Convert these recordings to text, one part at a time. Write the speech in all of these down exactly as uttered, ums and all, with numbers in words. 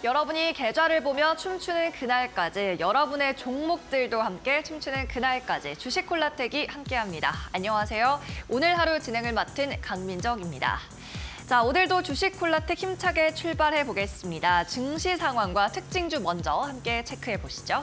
여러분이 계좌를 보며 춤추는 그날까지, 여러분의 종목들도 함께 춤추는 그날까지 주식 콜라텍이 함께합니다. 안녕하세요. 오늘 하루 진행을 맡은 강민정입니다. 자, 오늘도 주식 콜라텍 힘차게 출발해 보겠습니다. 증시 상황과 특징주 먼저 함께 체크해 보시죠.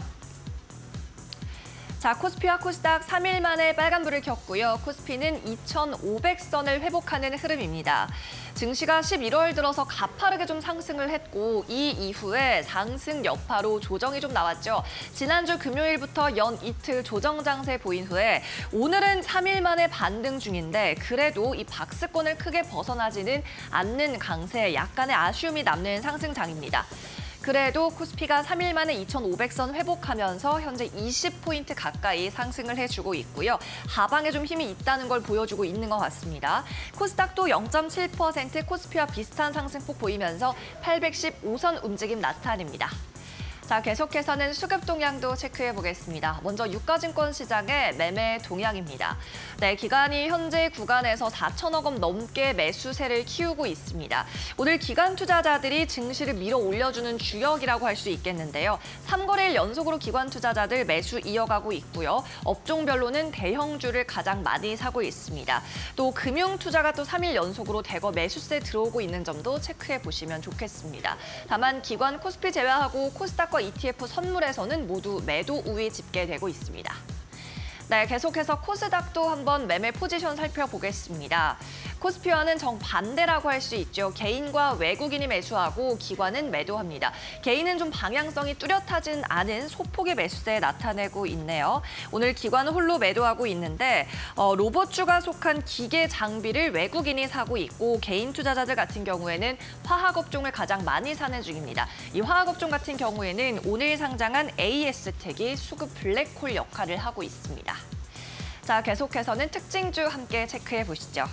자, 코스피와 코스닥 삼 일 만에 빨간불을 켰고요. 코스피는 이천오백 선을 회복하는 흐름입니다. 증시가 십일월 들어서 가파르게 좀 상승을 했고 이 이후에 상승 여파로 조정이 좀 나왔죠. 지난주 금요일부터 연 이틀 조정 장세 보인 후에 오늘은 삼 일 만에 반등 중인데 그래도 이 박스권을 크게 벗어나지는 않는 강세, 약간의 아쉬움이 남는 상승장입니다. 그래도 코스피가 삼 일 만에 이천오백 선 회복하면서 현재 이십 포인트 가까이 상승을 해주고 있고요. 하방에 좀 힘이 있다는 걸 보여주고 있는 것 같습니다. 코스닥도 영 점 칠 퍼센트 코스피와 비슷한 상승폭 보이면서 팔백십오 선 움직임 나타냅니다. 자, 계속해서는 수급 동향도 체크해 보겠습니다. 먼저 유가증권 시장의 매매 동향입니다. 네, 기관이 현재 구간에서 사천억 원 넘게 매수세를 키우고 있습니다. 오늘 기관 투자자들이 증시를 밀어 올려주는 주역이라고 할 수 있겠는데요. 삼 거래일 연속으로 기관 투자자들 매수 이어가고 있고요. 업종별로는 대형주를 가장 많이 사고 있습니다. 또 금융 투자가 또 삼 일 연속으로 대거 매수세 들어오고 있는 점도 체크해 보시면 좋겠습니다. 다만 기관 코스피 제외하고 코스닥과 이티에프 선물에서는 모두 매도 우위 집계되고 있습니다. 네, 계속해서 코스닥도 한번 매매 포지션 살펴보겠습니다. 코스피와는 정반대라고 할 수 있죠. 개인과 외국인이 매수하고 기관은 매도합니다. 개인은 좀 방향성이 뚜렷하진 않은 소폭의 매수세 나타내고 있네요. 오늘 기관은 홀로 매도하고 있는데 어, 로봇주가 속한 기계 장비를 외국인이 사고 있고 개인 투자자들 같은 경우에는 화학업종을 가장 많이 사는 중입니다. 이 화학업종 같은 경우에는 오늘 상장한 에이에스텍이 수급 블랙홀 역할을 하고 있습니다. 자, 계속해서는 특징주 함께 체크해 보시죠.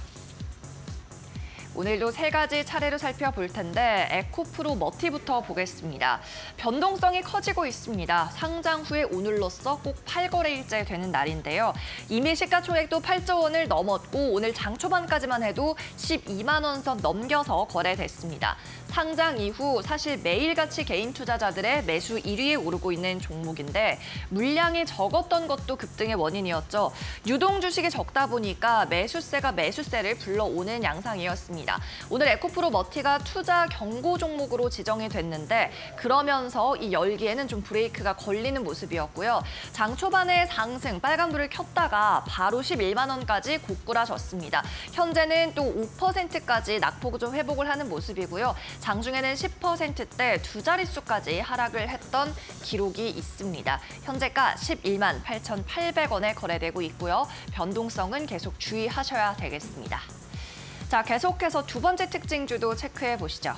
오늘도 세 가지 차례로 살펴볼 텐데 에코프로 머티부터 보겠습니다. 변동성이 커지고 있습니다. 상장 후에 오늘로써 꼭 팔 거래일째 되는 날인데요. 이미 시가총액도 팔조 원을 넘었고 오늘 장 초반까지만 해도 십이만 원 선 넘겨서 거래됐습니다. 상장 이후 사실 매일같이 개인 투자자들의 매수 일 위에 오르고 있는 종목인데 물량이 적었던 것도 급등의 원인이었죠. 유동 주식이 적다 보니까 매수세가 매수세를 불러오는 양상이었습니다. 오늘 에코프로 머티가 투자 경고 종목으로 지정이 됐는데 그러면서 이 열기에는 좀 브레이크가 걸리는 모습이었고요. 장 초반에 상승, 빨간불을 켰다가 바로 십일만 원까지 고꾸라졌습니다. 현재는 또 오 퍼센트까지 낙폭을 좀 회복을 하는 모습이고요. 장중에는 십 퍼센트대 두 자릿수까지 하락을 했던 기록이 있습니다. 현재가 십일만 팔천팔백 원에 거래되고 있고요. 변동성은 계속 주의하셔야 되겠습니다. 자, 계속해서 두 번째 특징주도 체크해 보시죠.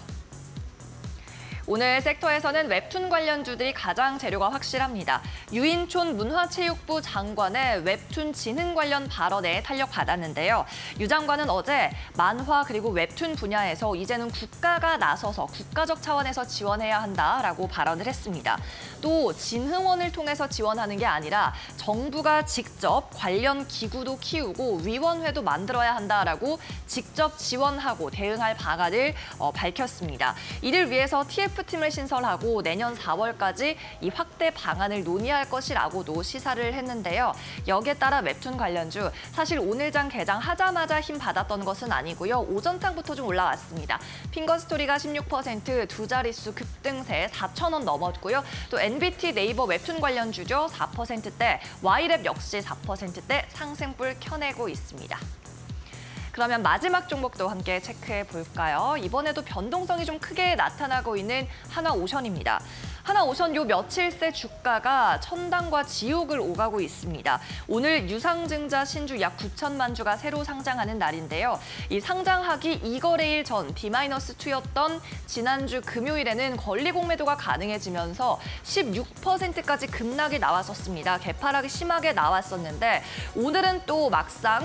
오늘 섹터에서는 웹툰 관련주들이 가장 재료가 확실합니다. 유인촌 문화체육부 장관의 웹툰 진흥 관련 발언에 탄력받았는데요. 유 장관은 어제 만화 그리고 웹툰 분야에서 이제는 국가가 나서서 국가적 차원에서 지원해야 한다라고 발언을 했습니다. 또 진흥원을 통해서 지원하는 게 아니라 정부가 직접 관련 기구도 키우고 위원회도 만들어야 한다라고 직접 지원하고 대응할 방안을 어, 밝혔습니다. 이를 위해서 티에프팀을 신설하고 내년 사월까지 이 확대 방안을 논의할 것이라고도 시사를 했는데요. 여기에 따라 웹툰 관련주 사실 오늘 장 개장하자마자 힘 받았던 것은 아니고요. 오전장부터 좀 올라왔습니다. 핑거스토리가 십육 퍼센트 두 자릿수 급등세 사천 원 넘었고요. 또 엔비티 네이버 웹툰 관련주죠. 사 퍼센트대, 와이랩 역시 사 퍼센트대 상승불 켜내고 있습니다. 그러면 마지막 종목도 함께 체크해 볼까요? 이번에도 변동성이 좀 크게 나타나고 있는 하나오션입니다. 하나오션 요 며칠 새 주가가 천당과 지옥을 오가고 있습니다. 오늘 유상증자 신주 약 구천만 주가 새로 상장하는 날인데요. 이 상장하기 이 거래일 전 디 마이너스 이였던 지난주 금요일에는 권리 공매도가 가능해지면서 십육 퍼센트까지 급락이 나왔었습니다. 개파락이 심하게 나왔었는데 오늘은 또 막상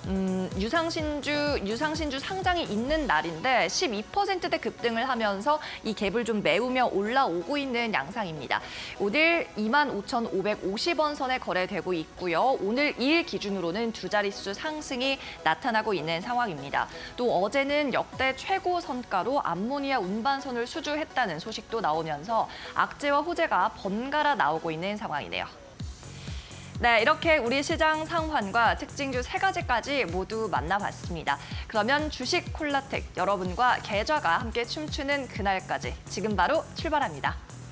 음, 유상신주, 유상신주 상장이 있는 날인데 십이 퍼센트대 급등을 하면서 이 갭을 좀 메우며 올라오고 있는 양상입니다. 오늘 이만 오천오백오십 원 선에 거래되고 있고요. 오늘 이 일 기준으로는 두 자릿수 상승이 나타나고 있는 상황입니다. 또 어제는 역대 최고 선가로 암모니아 운반선을 수주했다는 소식도 나오면서 악재와 호재가 번갈아 나오고 있는 상황이네요. 네, 이렇게 우리 시장 상황과 특징주 세 가지까지 모두 만나봤습니다. 그러면 주식 콜라텍 여러분과 계좌가 함께 춤추는 그날까지 지금 바로 출발합니다.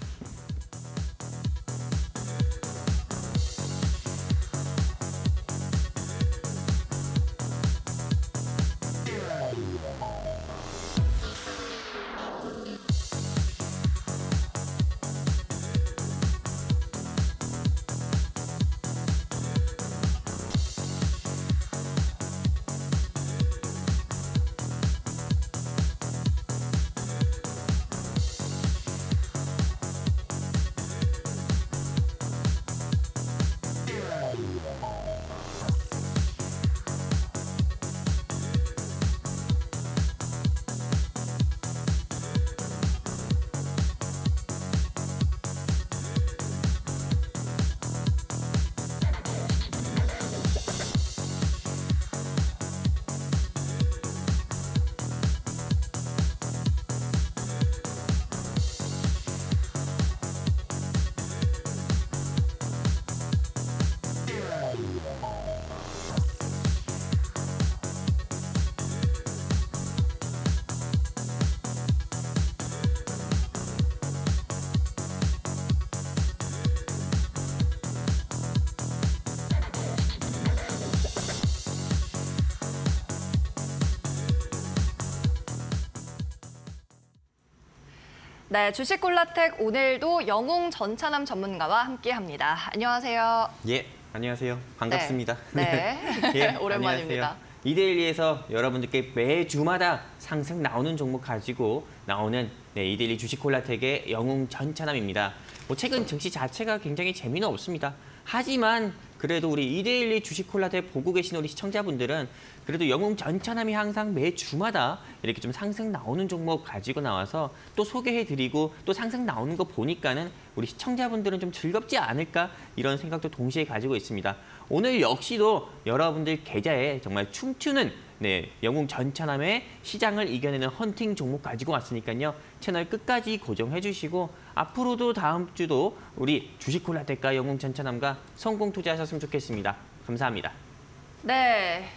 네, 주식 콜라텍 오늘도 영웅 전차남 전문가와 함께합니다. 안녕하세요. 예, 안녕하세요. 반갑습니다. 네, 네. 예, 오랜만입니다. 이데일리에서 여러분들께 매주마다 상승 나오는 종목 가지고 나오는 네, 이데일리 주식 콜라텍의 영웅 전차남입니다. 뭐 최근 증시 자체가 굉장히 재미는 없습니다. 하지만 그래도 우리 이데일리 주식 콜라텍 보고 계신 우리 시청자분들은 그래도 영웅 전차남이 항상 매주마다 이렇게 좀 상승 나오는 종목 가지고 나와서 또 소개해드리고 또 상승 나오는 거 보니까는 우리 시청자분들은 좀 즐겁지 않을까 이런 생각도 동시에 가지고 있습니다. 오늘 역시도 여러분들 계좌에 정말 춤추는 네, 영웅 전차남의 시장을 이겨내는 헌팅 종목 가지고 왔으니까요. 채널 끝까지 고정해 주시고 앞으로도 다음 주도 우리 주식 콜라텍과 영웅 전차남과 성공 투자하셨으면 좋겠습니다. 감사합니다. 네.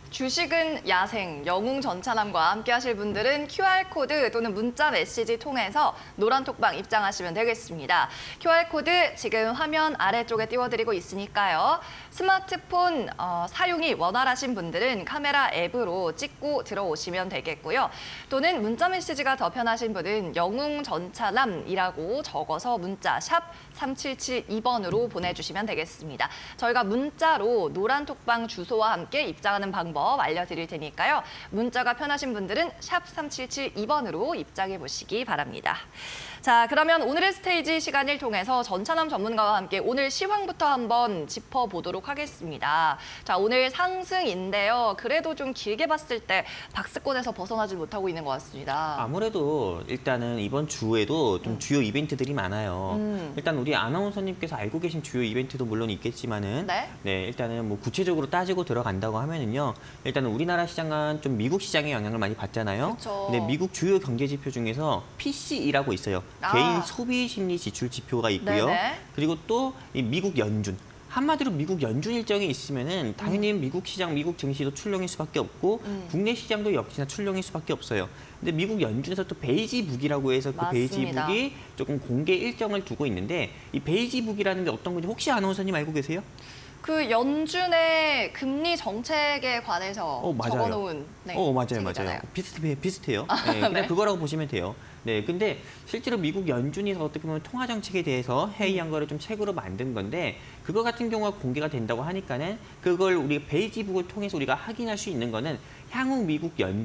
주식은 야생, 영웅 전차남과 함께 하실 분들은 큐알코드 또는 문자 메시지 통해서 노란톡방 입장하시면 되겠습니다. 큐알코드 지금 화면 아래쪽에 띄워드리고 있으니까요. 스마트폰 어, 사용이 원활하신 분들은 카메라 앱으로 찍고 들어오시면 되겠고요. 또는 문자 메시지가 더 편하신 분은 영웅 전차남이라고 적어서 문자 샵 삼칠칠이 번으로 보내주시면 되겠습니다. 저희가 문자로 노란톡방 주소와 함께 입장하는 방법 알려드릴 테니까요. 문자가 편하신 분들은 샵 삼칠칠이 번으로 입장해 보시기 바랍니다. 자, 그러면 오늘의 스테이지 시간을 통해서 전차남 전문가와 함께 오늘 시황부터 한번 짚어보도록 하겠습니다. 자, 오늘 상승인데요. 그래도 좀 길게 봤을 때 박스권에서 벗어나지 못하고 있는 것 같습니다. 아무래도 일단은 이번 주에도 좀 음. 주요 이벤트들이 많아요. 음. 일단 우리 아나운서님께서 알고 계신 주요 이벤트도 물론 있겠지만은 네. 네, 일단은 뭐 구체적으로 따지고 들어간다고 하면은요. 일단은 우리나라 시장은 좀 미국 시장의 영향을 많이 받잖아요. 그쵸. 근데 미국 주요 경제 지표 중에서 피씨이라고 있어요. 아. 개인 소비 심리 지출 지표가 있고요. 네네. 그리고 또 이 미국 연준. 한마디로 미국 연준 일정이 있으면은 당연히 음. 미국 시장, 미국 증시도 출렁일 수밖에 없고 음. 국내 시장도 역시나 출렁일 수밖에 없어요. 근데 미국 연준에서 또 베이지북이라고 해서 그 베이지북이 조금 공개 일정을 두고 있는데 이 베이지북이라는 게 어떤 건지 혹시 아나운서님 알고 계세요? 그 연준의 금리 정책에 관해서 어, 맞아요. 적어놓은 네, 어, 맞아요, 책이잖아요. 맞아요. 비슷해, 비슷해요. 아, 네, 그냥 네. 그거라고 보시면 돼요. 네, 근데 실제로 미국 연준이 어떻게 보면 통화 정책에 대해서 회의한 거를 좀 책으로 만든 건데 그거 같은 경우가 공개가 된다고 하니까는 그걸 우리가 베이지북을 통해서 우리가 확인할 수 있는 거는 향후 미국 연준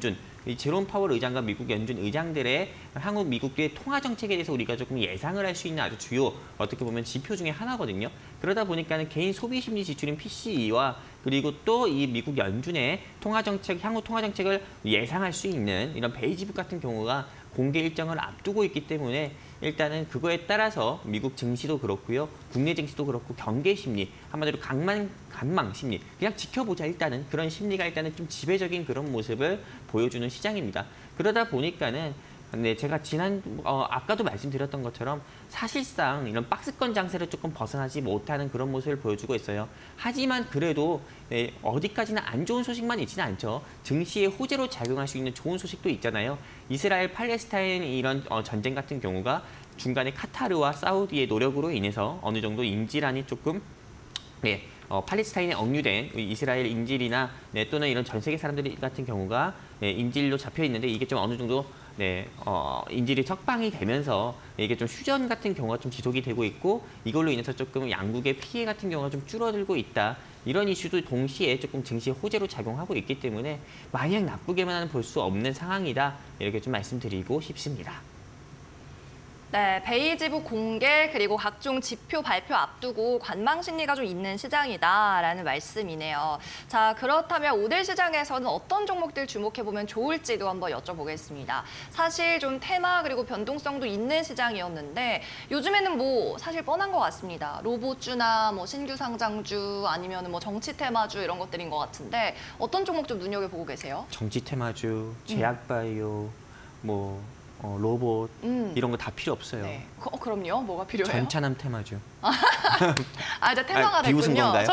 이 제롬 파월 의장과 미국 연준 의장들의 한국 미국의 통화 정책에 대해서 우리가 조금 예상을 할 수 있는 아주 주요 어떻게 보면 지표 중에 하나거든요. 그러다 보니까는 개인 소비 심리 지출인 피씨이와 그리고 또 이 미국 연준의 통화 정책, 향후 통화 정책을 예상할 수 있는 이런 베이지북 같은 경우가 공개 일정을 앞두고 있기 때문에 일단은 그거에 따라서 미국 증시도 그렇고요. 국내 증시도 그렇고 경계 심리, 한마디로 강만, 간망 심리, 그냥 지켜보자 일단은 그런 심리가 일단은 좀 지배적인 그런 모습을 보여주는 시장입니다. 그러다 보니까는 네, 제가 지난 어, 아까도 말씀드렸던 것처럼 사실상 이런 박스권 장세를 조금 벗어나지 못하는 그런 모습을 보여주고 있어요. 하지만 그래도 네, 어디까지나 안 좋은 소식만 있지는 않죠. 증시의 호재로 작용할 수 있는 좋은 소식도 있잖아요. 이스라엘 팔레스타인 이런 어, 전쟁 같은 경우가 중간에 카타르와 사우디의 노력으로 인해서 어느 정도 인질안이 조금 네, 어, 팔레스타인에 억류된 이스라엘 인질이나 네, 또는 이런 전 세계 사람들 같은 경우가 네, 인질로 잡혀 있는데 이게 좀 어느 정도 네, 어, 인질이 석방이 되면서 이게 좀 휴전 같은 경우가 좀 지속이 되고 있고 이걸로 인해서 조금 양국의 피해 같은 경우가 좀 줄어들고 있다. 이런 이슈도 동시에 조금 증시의 호재로 작용하고 있기 때문에 마냥 나쁘게만 볼 수 없는 상황이다. 이렇게 좀 말씀드리고 싶습니다. 네, 베이지북 공개 그리고 각종 지표 발표 앞두고 관망 심리가 좀 있는 시장이다라는 말씀이네요. 자, 그렇다면 오늘 시장에서는 어떤 종목들 주목해보면 좋을지도 한번 여쭤보겠습니다. 사실 좀 테마 그리고 변동성도 있는 시장이었는데 요즘에는 뭐 사실 뻔한 것 같습니다. 로봇주나 뭐 신규 상장주 아니면 뭐 정치 테마주 이런 것들인 것 같은데 어떤 종목 좀 눈여겨보고 계세요? 정치 테마주, 제약바이오, 음. 뭐 어, 로봇 음. 이런 거 다 필요 없어요. 네. 그, 어, 그럼요. 뭐가 필요해요? 전차남 테마죠. 아, 이제 테마가 아, 됐군요. 비웃은 건가요?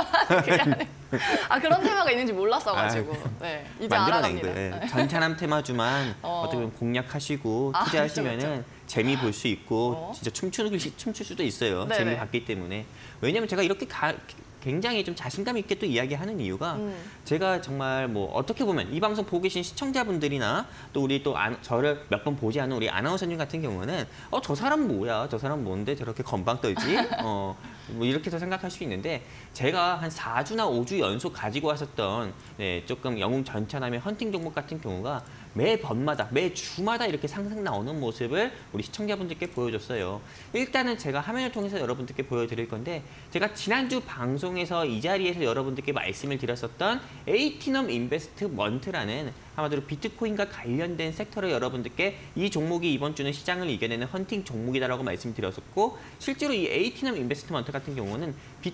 아, 그런 테마가 있는지 몰랐어가지고. 네, 이제 만들어낸 알아갑니다. 거예요. 전차남 테마주만 어. 어떻게 보면 공략하시고 아, 투자하시면은 그렇죠, 그렇죠. 재미 볼 수 있고 어? 진짜 춤추는 춤출 수도 있어요. 네네. 재미 봤기 때문에. 왜냐면 제가 이렇게 가, 굉장히 좀 자신감 있게 또 이야기하는 이유가 음. 제가 정말 뭐 어떻게 보면 이 방송 보고 계신 시청자분들이나 또 우리 또 아, 저를 몇 번 보지 않은 우리 아나운서님 같은 경우는 어, 저 사람 뭐야? 저 사람 뭔데 저렇게 건방 떨지? 어, 뭐 이렇게도 생각할 수 있는데 제가 한 사 주나 오 주 연속 가지고 왔었던 네, 조금 영웅 전차남의 헌팅 종목 같은 경우가 매 번마다, 매 주마다 이렇게 상승 나오는 모습을 우리 시청자분들께 보여줬어요. 일단은 제가 화면을 통해서 여러분들께 보여드릴 건데 제가 지난주 방송에서 이 자리에서 여러분들께 말씀을 드렸었던 에이티넘 인베스트먼트라는 한마디로 비트코인과 관련된 섹터를 여러분들께 이 종목이 이번 주는 시장을 이겨내는 헌팅 종목이다라고 말씀드렸었고 실제로 이 에이티넘 인베스트먼트 같은 경우는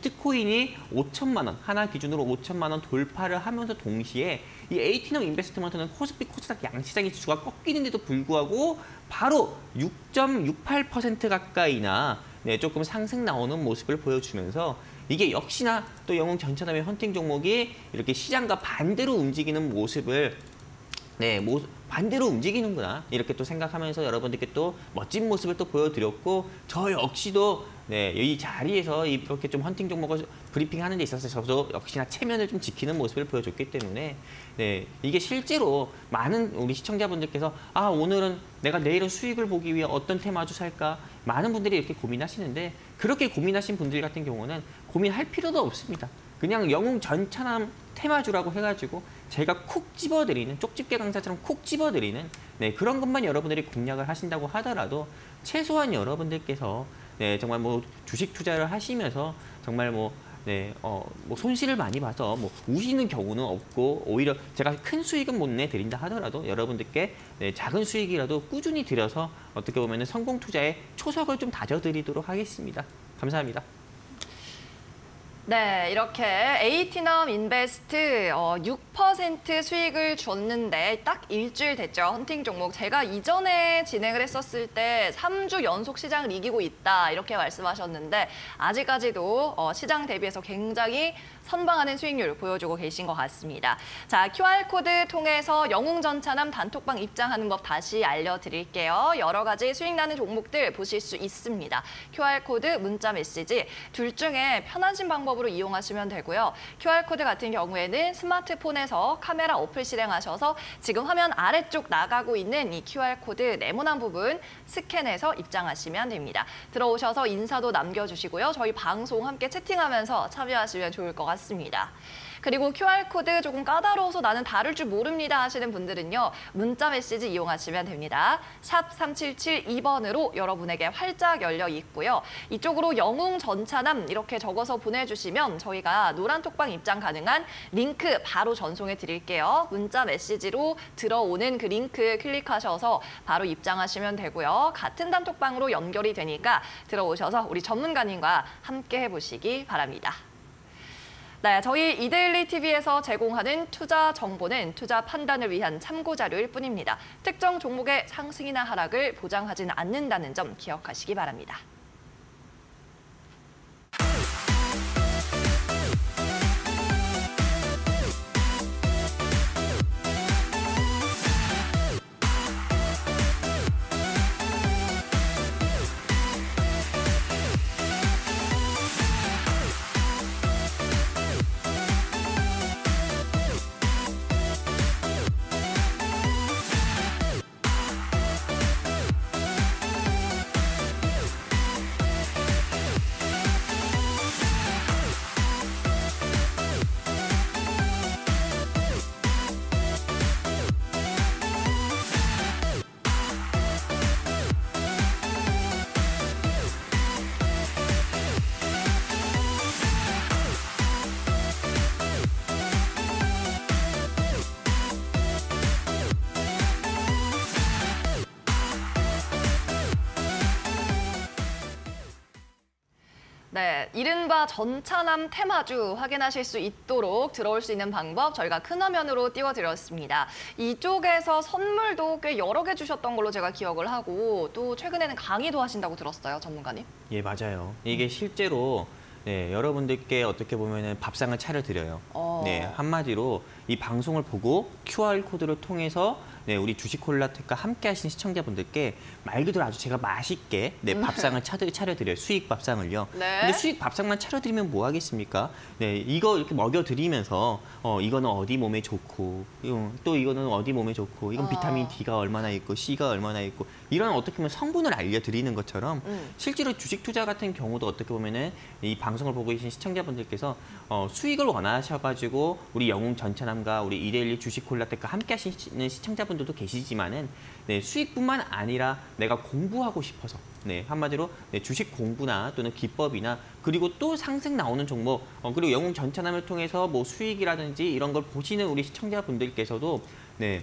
비트코인이 오천만 원, 하나 기준으로 오천만 원 돌파를 하면서 동시에 이 에이티넘 인베스트먼트는 코스피 코스닥 양시장의 지수가 꺾이는데도 불구하고 바로 육 점 육팔 퍼센트 가까이나 네, 조금 상승 나오는 모습을 보여주면서 이게 역시나 또 영웅 전차남의 헌팅 종목이 이렇게 시장과 반대로 움직이는 모습을 네, 모, 반대로 움직이는구나 이렇게 또 생각하면서 여러분들께 또 멋진 모습을 또 보여드렸고 저 역시도 네, 이 자리에서 이렇게 좀 헌팅 종목을 브리핑하는 데 있어서 저도 역시나 체면을 좀 지키는 모습을 보여줬기 때문에 네, 이게 실제로 많은 우리 시청자분들께서 아 오늘은 내가 내일은 수익을 보기 위해 어떤 테마주 살까 많은 분들이 이렇게 고민하시는데 그렇게 고민하신 분들 같은 경우는 고민할 필요도 없습니다. 그냥 영웅 전차남 테마주라고 해가지고 제가 콕 집어드리는 쪽집게 강사처럼 콕 집어드리는 네, 그런 것만 여러분들이 공략을 하신다고 하더라도 최소한 여러분들께서 네, 정말 뭐 주식 투자를 하시면서 정말 뭐, 네, 어, 뭐 손실을 많이 봐서 뭐 우시는 경우는 없고 오히려 제가 큰 수익은 못 내드린다 하더라도 여러분들께 네, 작은 수익이라도 꾸준히 들여서 어떻게 보면 성공 투자의 초석을 좀 다져드리도록 하겠습니다. 감사합니다. 네, 이렇게 에이티넘 인베스트 어, 육 퍼센트 수익을 줬는데 딱 일주일 됐죠. 헌팅 종목. 제가 이전에 진행을 했었을 때 삼 주 연속 시장을 이기고 있다 이렇게 말씀하셨는데 아직까지도 어, 시장 대비해서 굉장히 선방하는 수익률을 보여주고 계신 것 같습니다. 자, 큐알코드 통해서 영웅전차남 단톡방 입장하는 법 다시 알려드릴게요. 여러 가지 수익 나는 종목들 보실 수 있습니다. 큐알코드, 문자 메시지 둘 중에 편하신 방법으로 이용하시면 되고요. 큐알코드 같은 경우에는 스마트폰에서 카메라 어플 실행하셔서 지금 화면 아래쪽 나가고 있는 이 큐알코드 네모난 부분 스캔해서 입장하시면 됩니다. 들어오셔서 인사도 남겨주시고요. 저희 방송 함께 채팅하면서 참여하시면 좋을 것 같습니다. 그리고 큐알코드 조금 까다로워서 나는 다룰 줄 모릅니다 하시는 분들은요. 문자 메시지 이용하시면 됩니다. 샵 삼칠칠이 번으로 여러분에게 활짝 열려 있고요. 이쪽으로 영웅 전차남 이렇게 적어서 보내주시면 저희가 노란톡방 입장 가능한 링크 바로 전송해 드릴게요. 문자 메시지로 들어오는 그 링크 클릭하셔서 바로 입장하시면 되고요. 같은 단톡방으로 연결이 되니까 들어오셔서 우리 전문가님과 함께 해보시기 바랍니다. 네, 저희 이데일리 티비에서 제공하는 투자 정보는 투자 판단을 위한 참고 자료일 뿐입니다. 특정 종목의 상승이나 하락을 보장하지는 않는다는 점 기억하시기 바랍니다. 네, 이른바 전차남 테마주 확인하실 수 있도록 들어올 수 있는 방법 저희가 큰 화면으로 띄워드렸습니다. 이쪽에서 선물도 꽤 여러 개 주셨던 걸로 제가 기억을 하고 또 최근에는 강의도 하신다고 들었어요, 전문가님. 예, 맞아요. 이게 실제로 네, 여러분들께 어떻게 보면은 밥상을 차려드려요. 어. 네, 한마디로 이 방송을 보고 큐알코드를 통해서 네, 우리 주식콜라텍과 함께 하신 시청자분들께 말 그대로 아주 제가 맛있게 네, 밥상을 차려, 차려드려요. 수익 밥상을요. 네. 근데 수익 밥상만 차려드리면 뭐 하겠습니까? 네, 이거 이렇게 먹여드리면서 어, 이거는 어디 몸에 좋고 또 이거는 어디 몸에 좋고 이건 어. 비타민 D가 얼마나 있고 C가 얼마나 있고 이런 어떻게 보면 성분을 알려드리는 것처럼 음. 실제로 주식 투자 같은 경우도 어떻게 보면은 이 방송을 보고 계신 시청자분들께서 어, 수익을 원하셔가지고 우리 영웅 전차남과 우리 이데일리 주식콜라텍과 함께 하시는 시청자분들도 계시지만은 네, 수익뿐만 아니라 내가 공부하고 싶어서 네, 한마디로 네, 주식 공부나 또는 기법이나 그리고 또 상승 나오는 종목 어, 그리고 영웅 전차남을 통해서 뭐 수익이라든지 이런 걸 보시는 우리 시청자분들께서도 네,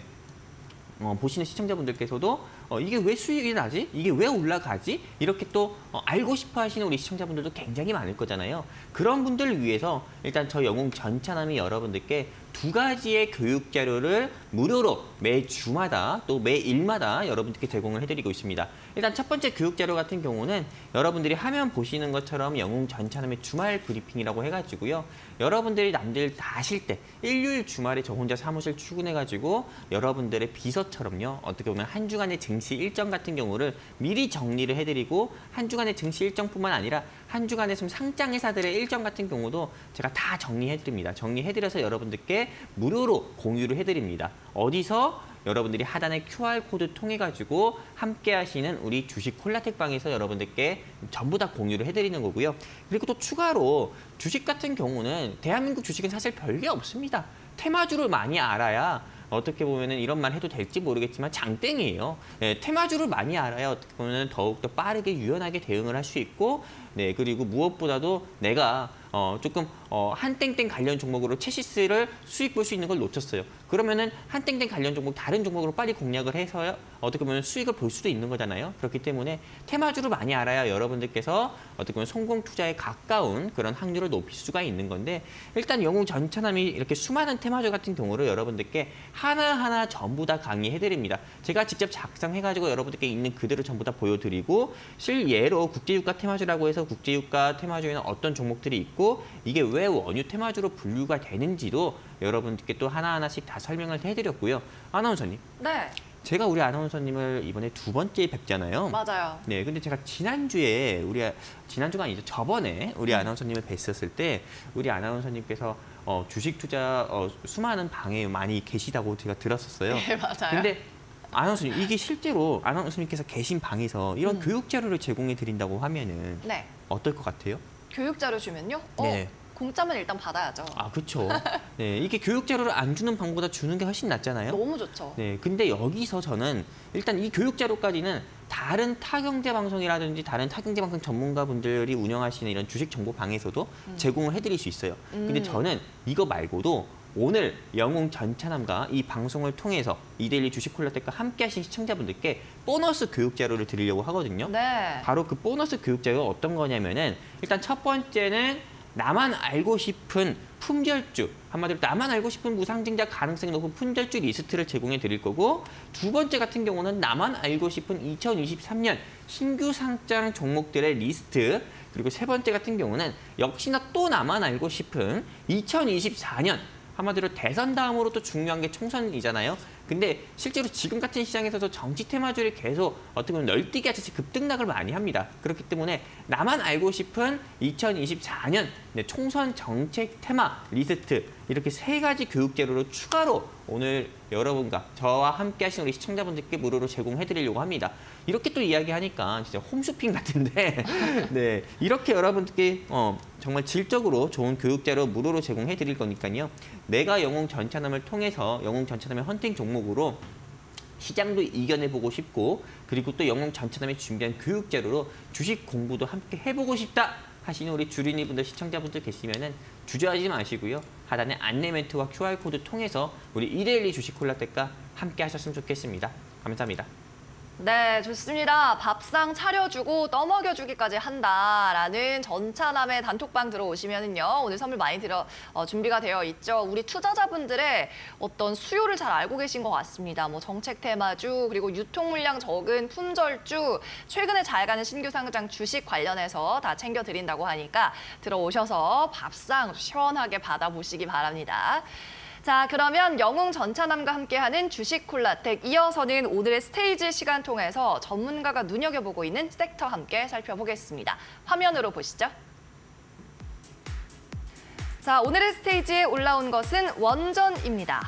어, 보시는 시청자분들께서도 어, 이게 왜 수익이 나지? 이게 왜 올라가지? 이렇게 또 어, 알고 싶어 하시는 우리 시청자분들도 굉장히 많을 거잖아요. 그런 분들을 위해서 일단 저 영웅 전차남이 여러분들께 두 가지의 교육 자료를 무료로 매 주마다 또 매 일마다 여러분들께 제공을 해드리고 있습니다. 일단 첫 번째 교육 자료 같은 경우는 여러분들이 화면 보시는 것처럼 영웅 전차남의 주말 브리핑이라고 해가지고요. 여러분들이 남들 다 하실 때 일요일 주말에 저 혼자 사무실 출근해가지고 여러분들의 비서처럼요. 어떻게 보면 한 주간의 증시 일정 같은 경우를 미리 정리를 해드리고 한 주간의 증시 일정뿐만 아니라 한 주간의 좀 상장 회사들의 일정 같은 경우도 제가 다 정리해드립니다. 정리해드려서 여러분들께 무료로 공유를 해드립니다. 어디서? 여러분들이 하단에 큐알코드 통해 가지고 함께 하시는 우리 주식 콜라텍방에서 여러분들께 전부 다 공유를 해드리는 거고요. 그리고 또 추가로 주식 같은 경우는 대한민국 주식은 사실 별게 없습니다. 테마주를 많이 알아야 어떻게 보면은 이런 말 해도 될지 모르겠지만 장땡이에요. 네, 테마주를 많이 알아야 어떻게 보면 더욱더 빠르게 유연하게 대응을 할 수 있고 네, 그리고 무엇보다도 내가 어, 조금 어, 한땡땡 관련 종목으로 체시스를 수익 볼 수 있는 걸 놓쳤어요. 그러면은 한땡땡 관련 종목 다른 종목으로 빨리 공략을 해서 어떻게 보면 수익을 볼 수도 있는 거잖아요. 그렇기 때문에 테마주를 많이 알아야 여러분들께서 어떻게 보면 성공 투자에 가까운 그런 확률을 높일 수가 있는 건데 일단 영웅 전차남이 이렇게 수많은 테마주 같은 경우를 여러분들께 하나하나 전부 다 강의해드립니다. 제가 직접 작성해가지고 여러분들께 있는 그대로 전부 다 보여드리고 실예로 국제유가 테마주라고 해서 국제유가 테마주에는 어떤 종목들이 있고 이게 왜 원유 테마주로 분류가 되는지도 여러분들께 또 하나하나씩 다 설명을 해드렸고요. 아나운서님. 네. 제가 우리 아나운서님을 이번에 두 번째 뵙잖아요. 맞아요. 네, 근데 제가 지난주에 우리 지난주가 아니죠. 저번에 우리 아나운서님을 뵀었을 때 우리 아나운서님께서 어, 주식 투자 어, 수많은 방에 많이 계시다고 제가 들었었어요. 네, 맞아요. 근데 아나운서님 이게 실제로 아나운서님께서 계신 방에서 이런 음. 교육 자료를 제공해 드린다고 하면은 네. 어떨 것 같아요? 교육 자료 주면요? 어, 네. 공짜면 일단 받아야죠. 아, 그렇죠. 네, 이게 교육 자료를 안 주는 방보다 주는 게 훨씬 낫잖아요. 너무 좋죠. 네, 근데 여기서 저는 일단 이 교육 자료까지는 다른 타경제 방송이라든지 다른 타경제 방송 전문가분들이 운영하시는 이런 주식 정보 방에서도 음. 제공을 해드릴 수 있어요. 음. 근데 저는 이거 말고도 오늘 영웅 전차남과 이 방송을 통해서 이데일리 주식 콜라텍과 함께 하신 시청자분들께 보너스 교육 자료를 드리려고 하거든요. 네. 바로 그 보너스 교육 자료가 어떤 거냐면은 일단 첫 번째는 나만 알고 싶은 품절주, 한마디로 나만 알고 싶은 무상증자 가능성이 높은 품절주 리스트를 제공해 드릴 거고, 두 번째 같은 경우는 나만 알고 싶은 이천이십삼 년 신규 상장 종목들의 리스트, 그리고 세 번째 같은 경우는 역시나 또 나만 알고 싶은 이천이십사 년, 한마디로 대선 다음으로 또 중요한 게 총선이잖아요. 근데 실제로 지금 같은 시장에서도 정치 테마주를 계속 어떻게 보면 널뛰기 하듯이 급등락을 많이 합니다. 그렇기 때문에 나만 알고 싶은 이천이십사 년 네, 총선 정책 테마 리스트, 이렇게 세 가지 교육 자료로 추가로 오늘 여러분과 저와 함께 하신 우리 시청자분들께 무료로 제공해드리려고 합니다. 이렇게 또 이야기하니까 진짜 홈쇼핑 같은데 네, 이렇게 여러분들께 어, 정말 질적으로 좋은 교육 자료 무료로 제공해드릴 거니까요. 내가 영웅 전차남을 통해서 영웅 전차남의 헌팅 종목으로 시장도 이겨내보고 싶고, 그리고 또 영웅 전차남이 준비한 교육 자료로 주식 공부도 함께 해보고 싶다 하시는 우리 주린이분들, 시청자분들 계시면은 주저하지 마시고요. 하단에 안내 멘트와 큐알 코드 통해서 우리 이데일리 주식 콜라텍과 함께 하셨으면 좋겠습니다. 감사합니다. 네, 좋습니다. 밥상 차려주고 떠먹여주기까지 한다라는 전차남의 단톡방 들어오시면은요, 오늘 선물 많이 들어 어, 준비가 되어 있죠. 우리 투자자분들의 어떤 수요를 잘 알고 계신 것 같습니다. 뭐 정책 테마주, 그리고 유통 물량 적은 품절주, 최근에 잘 가는 신규 상장 주식 관련해서 다 챙겨드린다고 하니까 들어오셔서 밥상 시원하게 받아보시기 바랍니다. 자, 그러면 영웅 전차남과 함께하는 주식 콜라텍, 이어서는 오늘의 스테이지 시간 통해서 전문가가 눈여겨보고 있는 섹터 함께 살펴보겠습니다. 화면으로 보시죠. 자, 오늘의 스테이지에 올라온 것은 원전입니다.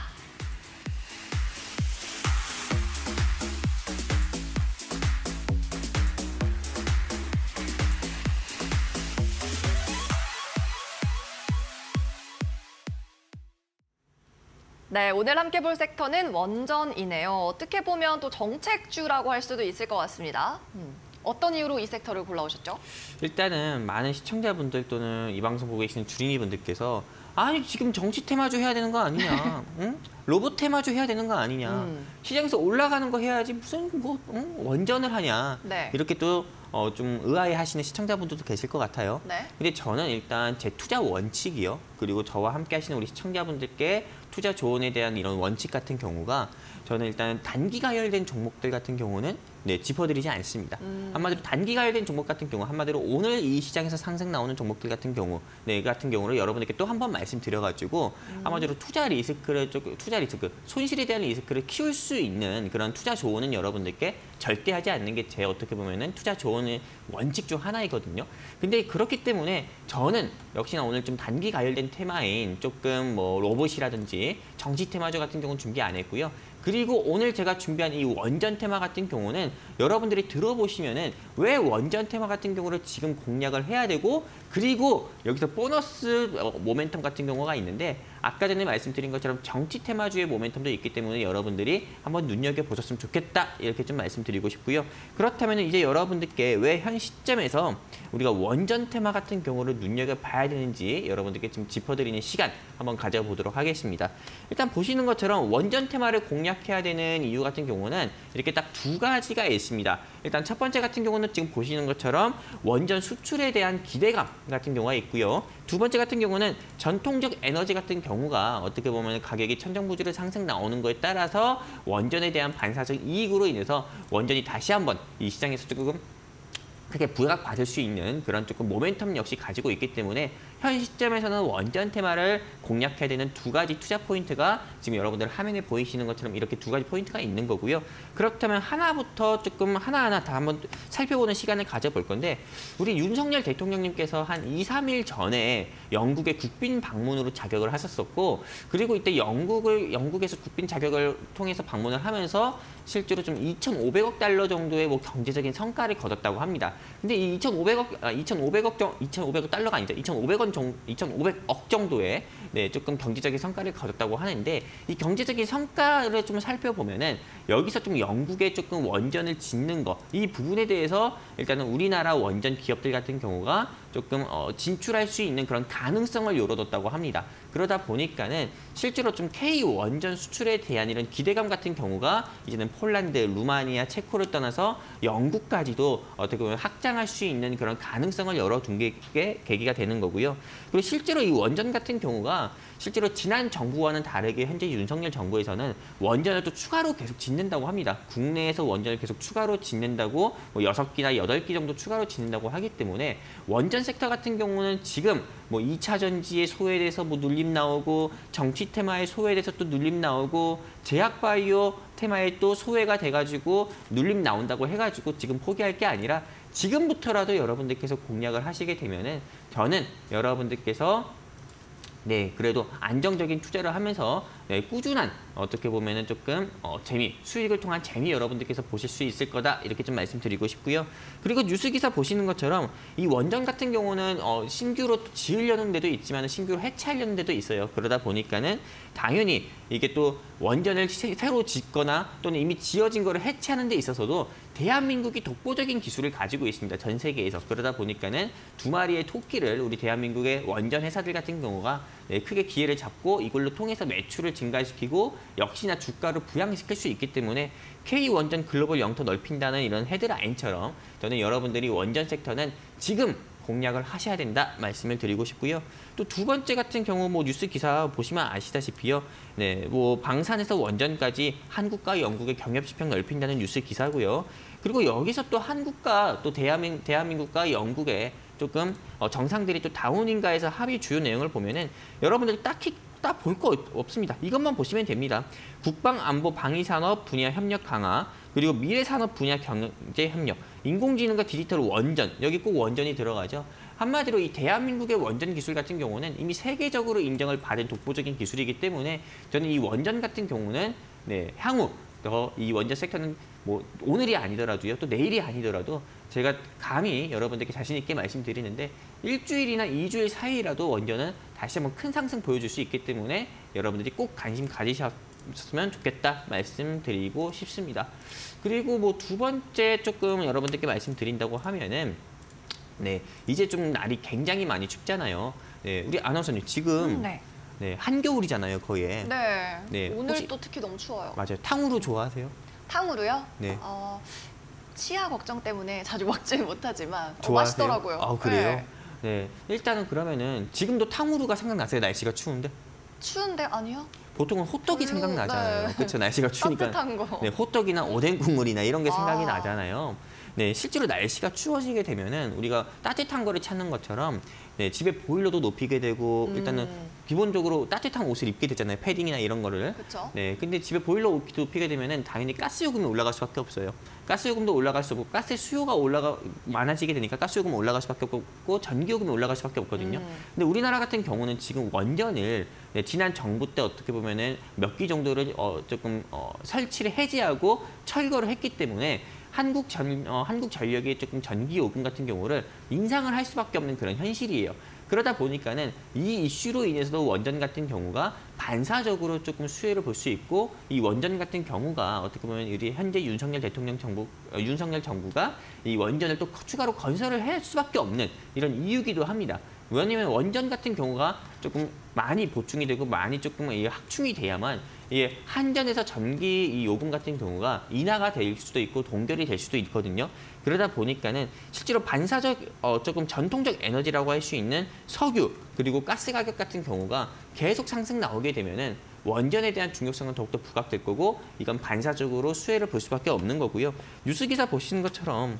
네, 오늘 함께 볼 섹터는 원전이네요. 어떻게 보면 또 정책주라고 할 수도 있을 것 같습니다. 음, 어떤 이유로 이 섹터를 골라오셨죠? 일단은 많은 시청자분들 또는 이 방송 보고 계시는 주린이분들께서 아니 지금 정치 테마주 해야 되는 거 아니냐, 응? 로봇 테마주 해야 되는 거 아니냐, 음. 시장에서 올라가는 거 해야지 무슨 뭐 응? 원전을 하냐, 네. 이렇게 또 어, 좀 의아해하시는 시청자분들도 계실 것 같아요. 네. 근데 저는 일단 제 투자 원칙이요, 그리고 저와 함께 하시는 우리 시청자분들께 투자 조언에 대한 이런 원칙 같은 경우가, 저는 일단 단기 가열된 종목들 같은 경우는 네, 짚어드리지 않습니다. 음. 한마디로 단기 가열된 종목 같은 경우, 한마디로 오늘 이 시장에서 상승 나오는 종목들 같은 경우, 네, 같은 경우를 여러분들께 또 한 번 말씀드려가지고 음. 한마디로 투자 리스크를 투자 리스크, 손실에 대한 리스크를 키울 수 있는 그런 투자 조언은 여러분들께 절대 하지 않는 게 제 어떻게 보면은 투자 조언의 원칙 중 하나이거든요. 근데 그렇기 때문에 저는 역시나 오늘 좀 단기 가열된 테마인 조금 뭐 로봇이라든지 정치 테마주 같은 경우는 준비 안 했고요. 그리고 오늘 제가 준비한 이 원전 테마 같은 경우는 여러분들이 들어보시면은 왜 원전 테마 같은 경우를 지금 공략을 해야 되고, 그리고 여기서 보너스 모멘텀 같은 경우가 있는데, 아까 전에 말씀드린 것처럼 정치 테마주의 모멘텀도 있기 때문에 여러분들이 한번 눈여겨보셨으면 좋겠다, 이렇게 좀 말씀드리고 싶고요. 그렇다면 이제 여러분들께 왜 현 시점에서 우리가 원전 테마 같은 경우를 눈여겨봐야 되는지 여러분들께 좀 짚어드리는 시간 한번 가져보도록 하겠습니다. 일단 보시는 것처럼 원전 테마를 공략해야 되는 이유 같은 경우는 이렇게 딱 두 가지가 있습니다. 일단 첫 번째 같은 경우는 지금 보시는 것처럼 원전 수출에 대한 기대감 같은 경우가 있고요. 두 번째 같은 경우는 전통적 에너지 같은 경우가 어떻게 보면 가격이 천정부지로 상승 나오는 거에 따라서 원전에 대한 반사적 이익으로 인해서 원전이 다시 한번 이 시장에서 조금 크게 부각받을 수 있는 그런 조금 모멘텀 역시 가지고 있기 때문에 현 시점에서는 원전 테마를 공략해야 되는 두 가지 투자 포인트가 지금 여러분들 화면에 보이시는 것처럼 이렇게 두 가지 포인트가 있는 거고요. 그렇다면 하나부터 조금 하나하나 다 한번 살펴보는 시간을 가져볼 건데, 우리 윤석열 대통령님께서 한 이, 삼 일 전에 영국의 국빈 방문으로 자격을 하셨었고, 그리고 이때 영국을 영국에서 국빈 자격을 통해서 방문을 하면서 실제로 좀 이천오백억 달러 정도의 뭐 경제적인 성과를 거뒀다고 합니다. 근데 이 이천오백억, 아, 이천오백억, 이천오백억 달러가 아니죠. 이천오백억 정, 이천오백억 정도의 네, 조금 경제적인 성과를 거뒀다고 하는데 이 경제적인 성과를 좀 살펴보면은 여기서 좀 영국의 조금 원전을 짓는 거 이 부분에 대해서 일단은 우리나라 원전 기업들 같은 경우가 조금 어, 진출할 수 있는 그런 가능성을 열어뒀다고 합니다. 그러다 보니까는 실제로 좀 K 원전 수출에 대한 이런 기대감 같은 경우가 이제는 폴란드, 루마니아, 체코를 떠나서 영국까지도 어떻게 보면 확장할 수 있는 그런 가능성을 열어둔 게 계기가 되는 거고요. 그리고 실제로 이 원전 같은 경우가 실제로 지난 정부와는 다르게 현재 윤석열 정부에서는 원전을 또 추가로 계속 짓는다고 합니다. 국내에서 원전을 계속 추가로 짓는다고 뭐 여섯 기나 여덟 기 정도 추가로 짓는다고 하기 때문에 원전 섹터 같은 경우는 지금 뭐 이 차 전지에 소외돼서 뭐 눌림 나오고 정치 테마에 소외돼서 또 눌림 나오고 제약 바이오 테마에 또 소외가 돼가지고 눌림 나온다고 해가지고 지금 포기할 게 아니라 지금부터라도 여러분들께서 공략을 하시게 되면은 저는 여러분들께서 네, 그래도 안정적인 투자를 하면서 네, 꾸준한 어떻게 보면은 조금 어, 재미, 수익을 통한 재미 여러분들께서 보실 수 있을 거다 이렇게 좀 말씀드리고 싶고요. 그리고 뉴스 기사 보시는 것처럼 이 원전 같은 경우는 어, 신규로 지으려는 데도 있지만 신규로 해체하려는 데도 있어요. 그러다 보니까는 당연히 이게 또 원전을 새로 짓거나 또는 이미 지어진 거를 해체하는 데 있어서도 대한민국이 독보적인 기술을 가지고 있습니다. 전 세계에서. 그러다 보니까는 두 마리의 토끼를 우리 대한민국의 원전 회사들 같은 경우가 네, 크게 기회를 잡고 이걸로 통해서 매출을 증가시키고 역시나 주가를 부양시킬 수 있기 때문에 K 원전 글로벌 영토 넓힌다는 이런 헤드라인처럼 저는 여러분들이 원전 섹터는 지금 공략을 하셔야 된다 말씀을 드리고 싶고요. 또 두 번째 같은 경우 뭐 뉴스 기사 보시면 아시다시피요. 네, 뭐 방산에서 원전까지 한국과 영국의 경협 지평 넓힌다는 뉴스 기사고요. 그리고 여기서 또 한국과 또 대한민, 대한민국과 영국의 조금 어, 정상들이 또 다운인가에서 합의 주요 내용을 보면은 여러분들 딱히 딱 볼 거 없습니다. 이것만 보시면 됩니다. 국방, 안보, 방위산업 분야 협력 강화, 그리고 미래산업 분야 경제 협력, 인공지능과 디지털 원전, 여기 꼭 원전이 들어가죠. 한마디로 이 대한민국의 원전 기술 같은 경우는 이미 세계적으로 인정을 받은 독보적인 기술이기 때문에 저는 이 원전 같은 경우는 네, 향후 이 원전 섹터는 뭐 오늘이 아니더라도요, 또 내일이 아니더라도 제가 감히 여러분들께 자신 있게 말씀드리는데 일주일이나 이주일 사이라도 원전은 다시 한번 큰 상승 보여줄 수 있기 때문에 여러분들이 꼭 관심 가지셨으면 좋겠다 말씀드리고 싶습니다. 그리고 뭐 두 번째 조금 여러분들께 말씀드린다고 하면은 네, 이제 좀 날이 굉장히 많이 춥잖아요. 네, 우리 아나운서님 지금 음, 네. 네, 한겨울이잖아요, 거의. 네. 네, 오늘 혹시- 또 특히 너무 추워요. 맞아요. 탕후루 좋아하세요? 탕후루요? 네. 어, 치아 걱정 때문에 자주 먹지 못하지만 어, 좋아하세요? 맛있더라고요. 아, 그래요? 네. 네. 일단은 그러면은 지금도 탕후루가 생각나세요? 날씨가 추운데? 추운데 아니요? 보통은 호떡이 별로, 생각나잖아요. 네. 그렇죠. 날씨가 추우니까. 따뜻한 거. 네, 호떡이나 오뎅 국물이나 이런 게 생각이 아. 나잖아요. 네, 실제로 날씨가 추워지게 되면은 우리가 따뜻한 거를 찾는 것처럼 네, 집에 보일러도 높이게 되고 음. 일단은 기본적으로 따뜻한 옷을 입게 되잖아요. 패딩이나 이런 거를. 그렇죠. 네, 근데 집에 보일러 높이게 되면은 당연히 가스 요금이 올라갈 수밖에 없어요. 가스 요금도 올라갈 수 없고 가스 수요가 올라가 많아지게 되니까 가스 요금이 올라갈 수밖에 없고 전기 요금이 올라갈 수밖에 없거든요. 음. 근데 우리나라 같은 경우는 지금 원전을 네, 지난 정부 때 어떻게 보면은 몇 기 정도를 어, 조금 어, 설치를 해제하고 철거를 했기 때문에 한국 전 어, 한국 전력의 조금 전기 요금 같은 경우를 인상을 할 수밖에 없는 그런 현실이에요. 그러다 보니까는 이 이슈로 인해서도 원전 같은 경우가 반사적으로 조금 수혜를 볼 수 있고 이 원전 같은 경우가 어떻게 보면 우리 현재 윤석열 대통령 정부 어, 윤석열 정부가 이 원전을 또 추가로 건설을 할 수밖에 없는 이런 이유기도 합니다. 왜냐하면 원전 같은 경우가 조금 많이 보충이 되고 많이 조금 확충이 돼야만 이게 한전에서 전기 이 요금 같은 경우가 인하가 될 수도 있고 동결이 될 수도 있거든요. 그러다 보니까는 실제로 반사적 어, 조금 전통적 에너지라고 할 수 있는 석유 그리고 가스 가격 같은 경우가 계속 상승 나오게 되면은 원전에 대한 중요성은 더욱더 부각될 거고 이건 반사적으로 수혜를 볼 수밖에 없는 거고요. 뉴스 기사 보시는 것처럼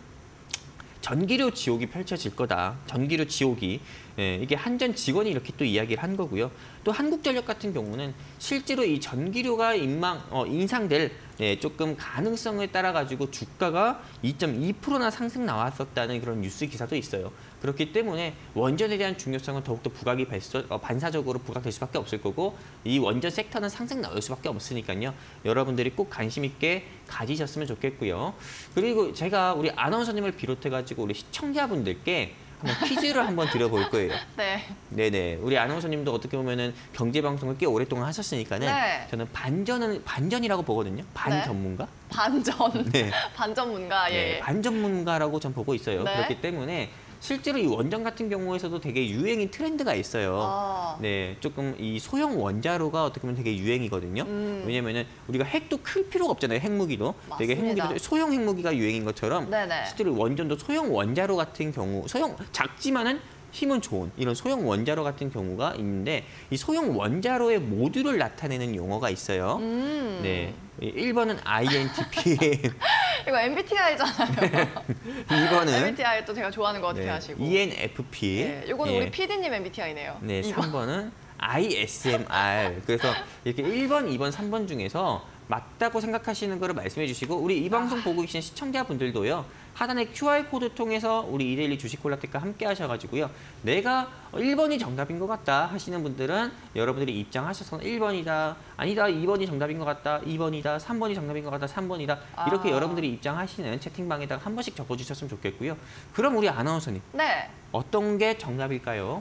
전기료 지옥이 펼쳐질 거다. 전기료 지옥이. 예, 이게 한전 직원이 이렇게 또 이야기를 한 거고요. 또 한국전력 같은 경우는 실제로 이 전기료가 인망, 어, 인상될 예, 조금 가능성을 따라 가지고 주가가 이 점 이 퍼센트나 상승 나왔었다는 그런 뉴스 기사도 있어요. 그렇기 때문에 원전에 대한 중요성은 더욱더 부각이 발서, 어, 반사적으로 부각될 수밖에 없을 거고 이 원전 섹터는 상승 나올 수밖에 없으니까요. 여러분들이 꼭 관심 있게 가지셨으면 좋겠고요. 그리고 제가 우리 아나운서님을 비롯해 가지고 우리 시청자분들께 그냥 퀴즈를 한번 드려볼 거예요. 네. 네네. 우리 아나운서님도 어떻게 보면은 경제 방송을 꽤 오랫동안 하셨으니까는 네. 저는 반전은 반전이라고 보거든요. 반 네. 전문가? 반전. 네. 반전문가. 예. 네, 반전문가라고 전 보고 있어요. 네. 그렇기 때문에 실제로 이 원전 같은 경우에서도 되게 유행인 트렌드가 있어요. 아. 네, 조금 이 소형 원자로가 어떻게 보면 되게 유행이거든요. 음. 왜냐면은 우리가 핵도 클 필요가 없잖아요. 핵무기도. 되게 맞습니다. 핵무기도 소형 핵무기가 유행인 것처럼 네네. 실제로 원전도 소형 원자로 같은 경우, 소형 작지만은 힘은 좋은 이런 소형 원자로 같은 경우가 있는데 이 소형 원자로의 모듈을 나타내는 용어가 있어요. 음. 네, 일 번은 아이엔티피, 이거 엠비티아이잖아요. 이 번은 엠비티아이 또 제가 좋아하는 거 어떻게 네, 하시고. 이엔에프피, 네, 이거는 예. 우리 피디님 엠비티아이네요. 네, 삼 번은 아이에스엠알. 그래서 이렇게 일 번, 이 번, 삼 번 중에서 맞다고 생각하시는 거를 말씀해 주시고 우리 이 방송 보고 계신 시청자분들도요. 하단의 큐알코드 통해서 우리 이데일리 주식콜라텍과 함께 하셔가지고요. 내가 일 번이 정답인 것 같다 하시는 분들은 여러분들이 입장하셔서 일 번이다, 아니다, 이 번이 정답인 것 같다, 이 번이다, 삼 번이 정답인 것 같다, 삼 번이다. 이렇게 아. 여러분들이 입장하시는 채팅방에다가 한 번씩 적어주셨으면 좋겠고요. 그럼 우리 아나운서님, 네. 어떤 게 정답일까요?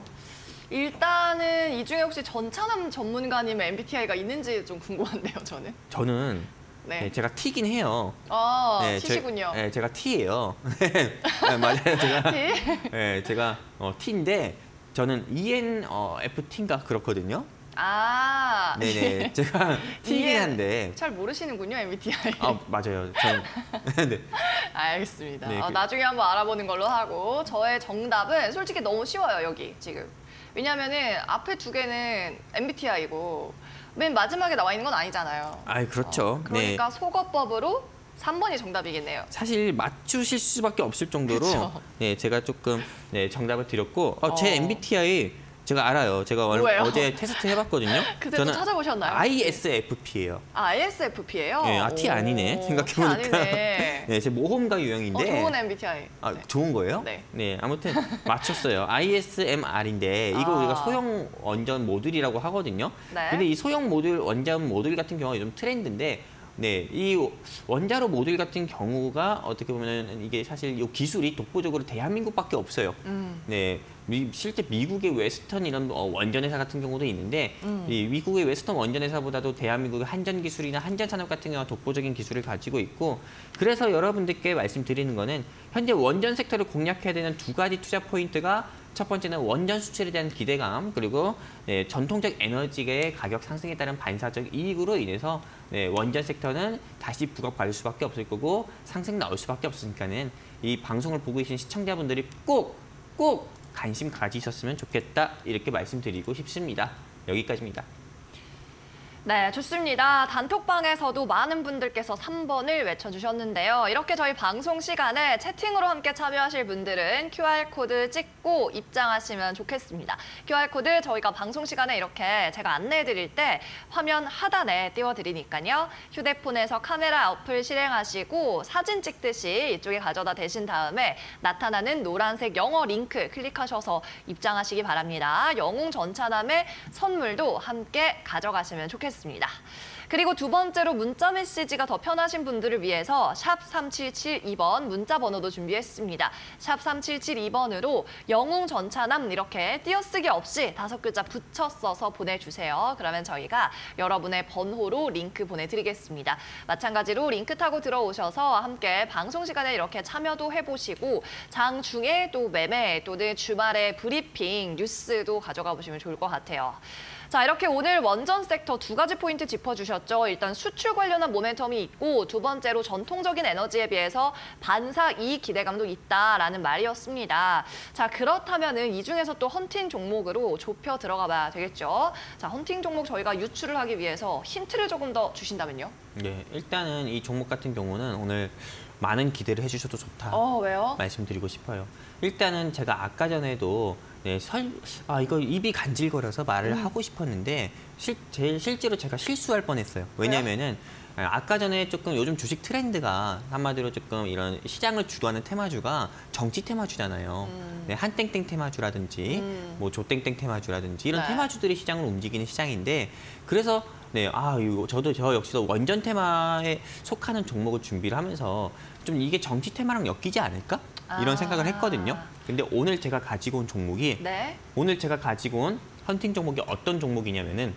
일단은 이 중에 혹시 전차남 전문가님 엠비티아이가 있는지 좀 궁금한데요, 저는. 저는 네. 네, 제가 T긴 해요. 아, 네, T시군요. 제, 네, 제가 T예요. 네, 맞아요. 제가, T? 네, 제가 어, T인데 저는 이엔에프티인가 그렇거든요. 아. 네네, 제가 T긴 한데. 잘 모르시는군요, 엠비티아이. 아, 맞아요. 저는 네. 알겠습니다. 네, 어, 그- 나중에 한번 알아보는 걸로 하고 저의 정답은 솔직히 너무 쉬워요, 여기 지금. 왜냐면은 앞에 두 개는 엠비티아이고 맨 마지막에 나와 있는 건 아니잖아요. 아, 그렇죠. 어, 그러니까 네. 속어법으로 삼 번이 정답이겠네요. 사실 맞추실 수밖에 없을 정도로 그쵸. 네, 제가 조금 네, 정답을 드렸고 어, 제 어. 엠비티아이 제가 알아요. 제가 얼- 뭐예요? 어제 테스트 해봤거든요. 그새 또 찾아보셨나요? 아이에스에프피예요. 아, 아이에스에프피예요? 네, 아, T 아니네. 생각해보니까. 아니네. 네, 제 모험가 유형인데. 어, 좋은 엠비티아이. 아, 네. 좋은 거예요? 네. 아무튼 맞췄어요. 아이에스엠알인데 이거 아. 우리가 소형 원전 모듈이라고 하거든요. 네. 근데 이 소형 모듈, 원전 모듈 같은 경우가 요즘 트렌드인데 네, 이 원자로 모듈 같은 경우가 어떻게 보면 이게 사실 이 기술이 독보적으로 대한민국밖에 없어요. 음. 네, 미, 실제 미국의 웨스턴 이런 어, 원전 회사 같은 경우도 있는데 음. 이 미국의 웨스턴 원전 회사보다도 대한민국의 한전 기술이나 한전 산업 같은 경우가 독보적인 기술을 가지고 있고 그래서 여러분들께 말씀드리는 거는 현재 원전 섹터를 공략해야 되는 두 가지 투자 포인트가 첫 번째는 원전 수출에 대한 기대감 그리고 네, 전통적 에너지의 가격 상승에 따른 반사적 이익으로 인해서 네, 원전 섹터는 다시 부각받을 수밖에 없을 거고 상승 나올 수밖에 없으니까는 이 방송을 보고 계신 시청자분들이 꼭 꼭 관심 가지셨으면 좋겠다 이렇게 말씀드리고 싶습니다. 여기까지입니다. 네, 좋습니다. 단톡방에서도 많은 분들께서 삼 번을 외쳐주셨는데요. 이렇게 저희 방송 시간에 채팅으로 함께 참여하실 분들은 큐알코드 찍고 입장하시면 좋겠습니다. 큐알코드 저희가 방송 시간에 이렇게 제가 안내해드릴 때 화면 하단에 띄워드리니까요. 휴대폰에서 카메라 어플 실행하시고 사진 찍듯이 이쪽에 가져다 대신 다음에 나타나는 노란색 영어 링크 클릭하셔서 입장하시기 바랍니다. 영웅 전차남의 선물도 함께 가져가시면 좋겠습니다. 그리고 두 번째로 문자 메시지가 더 편하신 분들을 위해서 샵 삼칠칠이 번 문자 번호도 준비했습니다. 샵 삼칠칠이 번으로 영웅 전차남 이렇게 띄어쓰기 없이 다섯 글자 붙여 써서 보내주세요. 그러면 저희가 여러분의 번호로 링크 보내드리겠습니다. 마찬가지로 링크 타고 들어오셔서 함께 방송 시간에 이렇게 참여도 해보시고 장중에 또 매매 또는 주말에 브리핑 뉴스도 가져가 보시면 좋을 것 같아요. 자, 이렇게 오늘 원전 섹터 두 가지 포인트 짚어주셨죠. 일단 수출 관련한 모멘텀이 있고 두 번째로 전통적인 에너지에 비해서 반사 이익 기대감도 있다라는 말이었습니다. 자, 그렇다면은 이 중에서 또 헌팅 종목으로 좁혀 들어가 봐야 되겠죠. 자, 헌팅 종목 저희가 유출을 하기 위해서 힌트를 조금 더 주신다면요? 네, 일단은 이 종목 같은 경우는 오늘 많은 기대를 해주셔도 좋다. 어, 왜요? 말씀드리고 싶어요. 일단은 제가 아까 전에도 네, 설, 아 이거 입이 간질거려서 말을 음. 하고 싶었는데 실, 제일 실제로 제가 실수할 뻔했어요. 왜냐면은 아까 전에 조금 요즘 주식 트렌드가 한마디로 조금 이런 시장을 주도하는 테마주가 정치 테마주잖아요. 음. 네, 한땡땡 테마주라든지 음. 뭐 조땡땡 테마주라든지 이런 네. 테마주들이 시장을 움직이는 시장인데 그래서 네, 아 이거 저도 저 역시도 원전 테마에 속하는 종목을 준비를 하면서 좀 이게 정치 테마랑 엮이지 않을까? 이런 아. 생각을 했거든요. 근데 오늘 제가 가지고 온 종목이 네. 오늘 제가 가지고 온 헌팅 종목이 어떤 종목이냐면은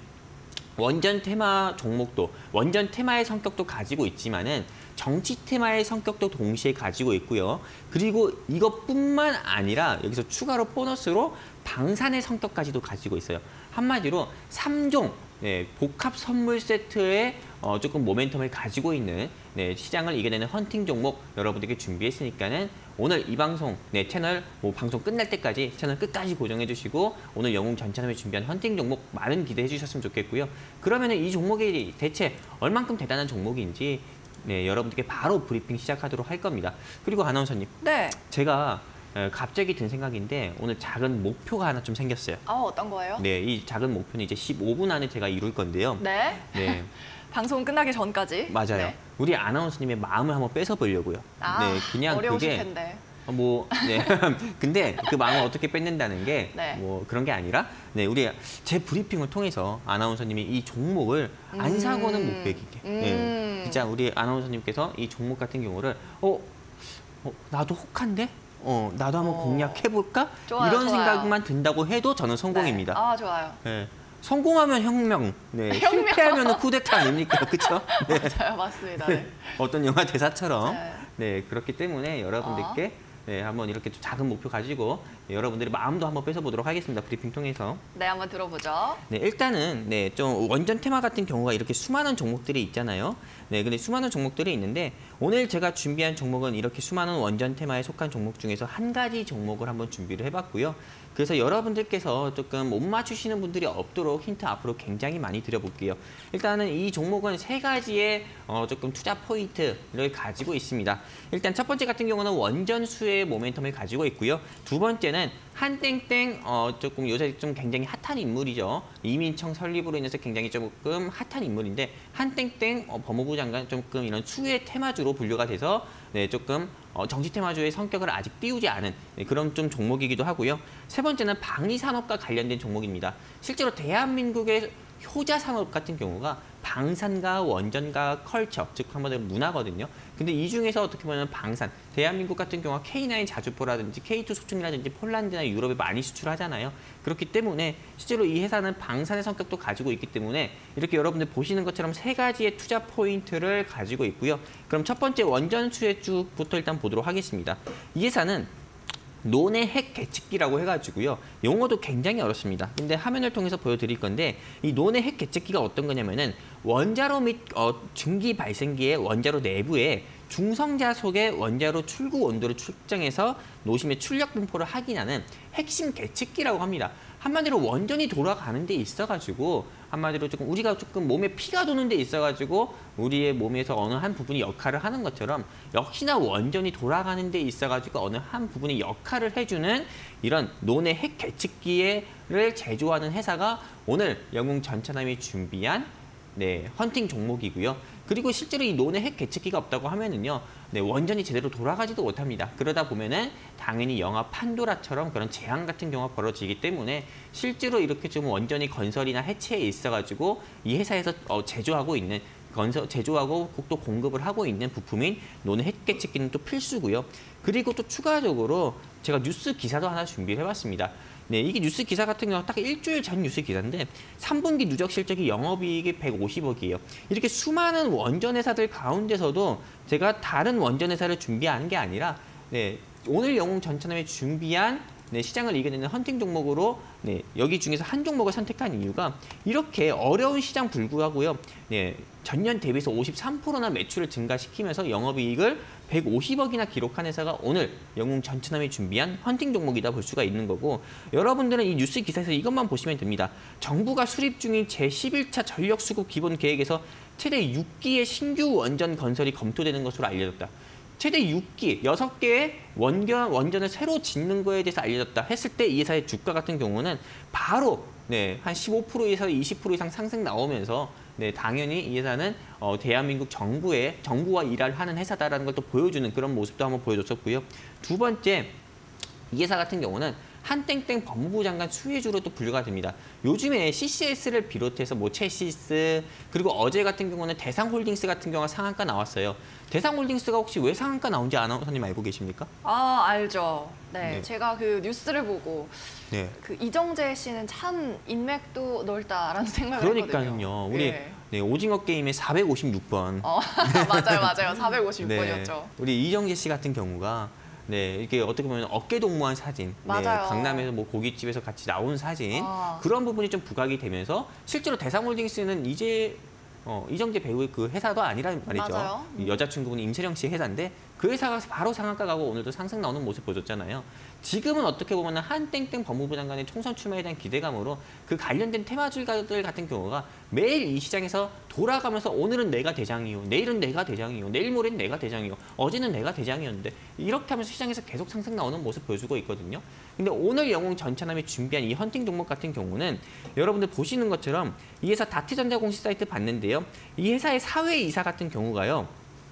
원전 테마 종목도 원전 테마의 성격도 가지고 있지만은 정치 테마의 성격도 동시에 가지고 있고요. 그리고 이것뿐만 아니라 여기서 추가로 보너스로 방산의 성격까지도 가지고 있어요. 한마디로 삼 종 네, 복합 선물 세트의 어, 조금 모멘텀을 가지고 있는 네, 시장을 이겨내는 헌팅 종목 여러분들께 준비했으니까는 오늘 이 방송 네, 채널 뭐 방송 끝날 때까지 채널 끝까지 고정해 주시고 오늘 영웅 전차남이 준비한 헌팅 종목 많은 기대해 주셨으면 좋겠고요. 그러면은 이 종목이 대체 얼만큼 대단한 종목인지 네, 여러분들께 바로 브리핑 시작하도록 할 겁니다. 그리고 아나운서님, 네. 제가 에, 갑자기 든 생각인데 오늘 작은 목표가 하나 좀 생겼어요. 아, 어떤 거예요? 네, 이 작은 목표는 이제 십오 분 안에 제가 이룰 건데요. 네. 네, 방송 끝나기 전까지. 맞아요. 네. 우리 아나운서님의 마음을 한번 뺏어 보려고요. 아, 네, 그냥 어려우실 그게 텐데. 어, 뭐, 네. 근데 그 마음을 어떻게 뺏는다는 게 뭐 네. 그런 게 아니라 네, 우리 제 브리핑을 통해서 아나운서님이 이 종목을 안 음. 사고는 못 베기게. 음. 네. 진짜 우리 아나운서님께서 이 종목 같은 경우를 어, 어 나도 혹한데? 어, 나도 한번 어. 공략해볼까? 좋아요, 이런 좋아요. 생각만 든다고 해도 저는 성공입니다. 네. 아, 좋아요. 네. 성공하면 혁명, 네. 혁명. 실패하면 쿠데타 아닙니까? 그렇죠? 네. 맞아요, 맞습니다. 네. 어떤 영화 대사처럼 네. 네 그렇기 때문에 여러분들께 네, 한번 이렇게 좀 작은 목표 가지고 네, 여러분들의 마음도 한번 뺏어보도록 하겠습니다. 브리핑 통해서. 네, 한번 들어보죠. 네, 일단은 네, 좀 원전 테마 같은 경우가 이렇게 수많은 종목들이 있잖아요. 네, 근데 수많은 종목들이 있는데 오늘 제가 준비한 종목은 이렇게 수많은 원전 테마에 속한 종목 중에서 한 가지 종목을 한번 준비를 해봤고요. 그래서 여러분들께서 조금 못 맞추시는 분들이 없도록 힌트 앞으로 굉장히 많이 드려볼게요. 일단은 이 종목은 세 가지의 어, 조금 투자 포인트를 가지고 있습니다. 일단 첫 번째 같은 경우는 원전수의 모멘텀을 가지고 있고요. 두 번째는 한땡땡 어, 조금 요새 좀 굉장히 핫한 인물이죠. 이민청 설립으로 인해서 굉장히 조금 핫한 인물인데 한땡땡 어, 법무부 장관 조금 이런 추후의 테마주로 분류가 돼서 네, 조금 어, 정치 테마주의 성격을 아직 띄우지 않은 네, 그런 좀 종목이기도 하고요. 세 번째는 방위산업과 관련된 종목입니다. 실제로 대한민국의 효자 산업 같은 경우가 방산과 원전과 컬처, 즉 한마디로 문화거든요. 근데 이 중에서 어떻게 보면 방산, 대한민국 같은 경우가 케이 나인 자주포라든지 케이 투 소총이라든지 폴란드나 유럽에 많이 수출하잖아요. 그렇기 때문에 실제로 이 회사는 방산의 성격도 가지고 있기 때문에 이렇게 여러분들 보시는 것처럼 세 가지의 투자 포인트를 가지고 있고요. 그럼 첫 번째 원전 수혜주부터 일단 보도록 하겠습니다. 이 회사는 논의 핵 계측기라고 해가지고요. 용어도 굉장히 어렵습니다. 근데 화면을 통해서 보여드릴 건데 이 논의 핵 계측기가 어떤 거냐면은 원자로 및 어, 증기 발생기의 원자로 내부에 중성자 속의 원자로 출구 온도를 측정해서 노심의 출력 분포를 확인하는 핵심 계측기라고 합니다. 한마디로 원전이 돌아가는 데 있어가지고 한마디로 조금 우리가 조금 몸에 피가 도는 데 있어가지고 우리의 몸에서 어느 한 부분이 역할을 하는 것처럼 역시나 원전이 돌아가는 데 있어가지고 어느 한 부분이 역할을 해주는 이런 논의 핵 계측기를 제조하는 회사가 오늘 영웅 전차남이 준비한 네, 헌팅 종목이고요. 그리고 실제로 이 논의 핵 계측기가 없다고 하면은요, 네, 원전이 제대로 돌아가지도 못합니다. 그러다 보면은 당연히 영화 판도라처럼 그런 재앙 같은 경우가 벌어지기 때문에 실제로 이렇게 좀 원전이 건설이나 해체에 있어가지고 이 회사에서 어, 제조하고 있는 건설 제조하고 또 공급을 하고 있는 부품인 논의 핵 계측기는 또 필수고요. 그리고 또 추가적으로 제가 뉴스 기사도 하나 준비를 해봤습니다. 네, 이게 뉴스 기사 같은 경우 딱 일주일 전 뉴스 기사인데 삼 분기 누적 실적이 영업이익이 백오십억이에요. 이렇게 수많은 원전 회사들 가운데서도 제가 다른 원전 회사를 준비하는 게 아니라 네, 오늘 영웅 전차남이 준비한 네, 시장을 이겨내는 헌팅 종목으로 네, 여기 중에서 한 종목을 선택한 이유가 이렇게 어려운 시장 불구하고요. 네, 전년 대비해서 오십삼 퍼센트나 매출을 증가시키면서 영업이익을 백오십억이나 기록한 회사가 오늘 영웅 전차남이 준비한 헌팅 종목이다 볼 수가 있는 거고 여러분들은 이 뉴스 기사에서 이것만 보시면 됩니다. 정부가 수립 중인 제십일 차 전력수급 기본 계획에서 최대 육 기의 신규 원전 건설이 검토되는 것으로 알려졌다. 최대 육 기, 여섯 개의 원전, 원전을 새로 짓는 거에 대해서 알려졌다 했을 때 이 회사의 주가 같은 경우는 바로 네, 한 십오 퍼센트에서 이십 퍼센트 이상 상승 나오면서 네, 당연히 이 회사는 어, 대한민국 정부의 정부와 일을 하는 회사다라는 걸 또 보여주는 그런 모습도 한번 보여줬었고요. 두 번째, 이 회사 같은 경우는 한땡땡 법무부 장관 수혜주로 또 분류가 됩니다. 요즘에 씨씨에스를 비롯해서 뭐 채시스 그리고 어제 같은 경우는 대상홀딩스 같은 경우가 상한가 나왔어요. 대상홀딩스가 혹시 왜 상한가 나온지 아나운서님 알고 계십니까? 아, 알죠. 네, 네. 제가 그 뉴스를 보고 네. 그 이정재 씨는 참 인맥도 넓다라는 생각을 했거든요. 그러니까요. 우리 네. 네, 오징어 게임의 사백오십육 번. 어, 맞아요, 맞아요. 사백오십 번이었죠. 네, 우리 이정재 씨 같은 경우가 네, 이게 어떻게 보면 어깨 동무한 사진, 네, 맞아요. 강남에서 뭐 고깃집에서 같이 나온 사진 아. 그런 부분이 좀 부각이 되면서 실제로 대상홀딩스는 이제 어, 이정재 배우의 그 회사도 아니란 말이죠. 맞아요. 이 여자친구분 임세령 씨 회사인데 그 회사가 바로 상한가 가고 오늘도 상승 나오는 모습 보셨잖아요. 지금은 어떻게 보면 한땡땡 법무부 장관의 총선 출마에 대한 기대감으로 그 관련된 테마주들 같은 경우가 매일 이 시장에서 돌아가면서 오늘은 내가 대장이요, 내일은 내가 대장이요, 내일 모레는 내가 대장이요, 어제는 내가 대장이었는데 이렇게 하면서 시장에서 계속 상승 나오는 모습 보여주고 있거든요. 근데 오늘 영웅 전차남이 준비한 이 헌팅 종목 같은 경우는 여러분들 보시는 것처럼 이 회사 다트전자 공식 사이트 봤는데요. 이 회사의 사회이사 같은 경우가요.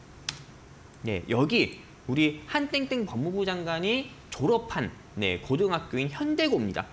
네, 여기 우리 한땡땡 법무부 장관이 졸업한 네, 고등학교인 현대고입니다.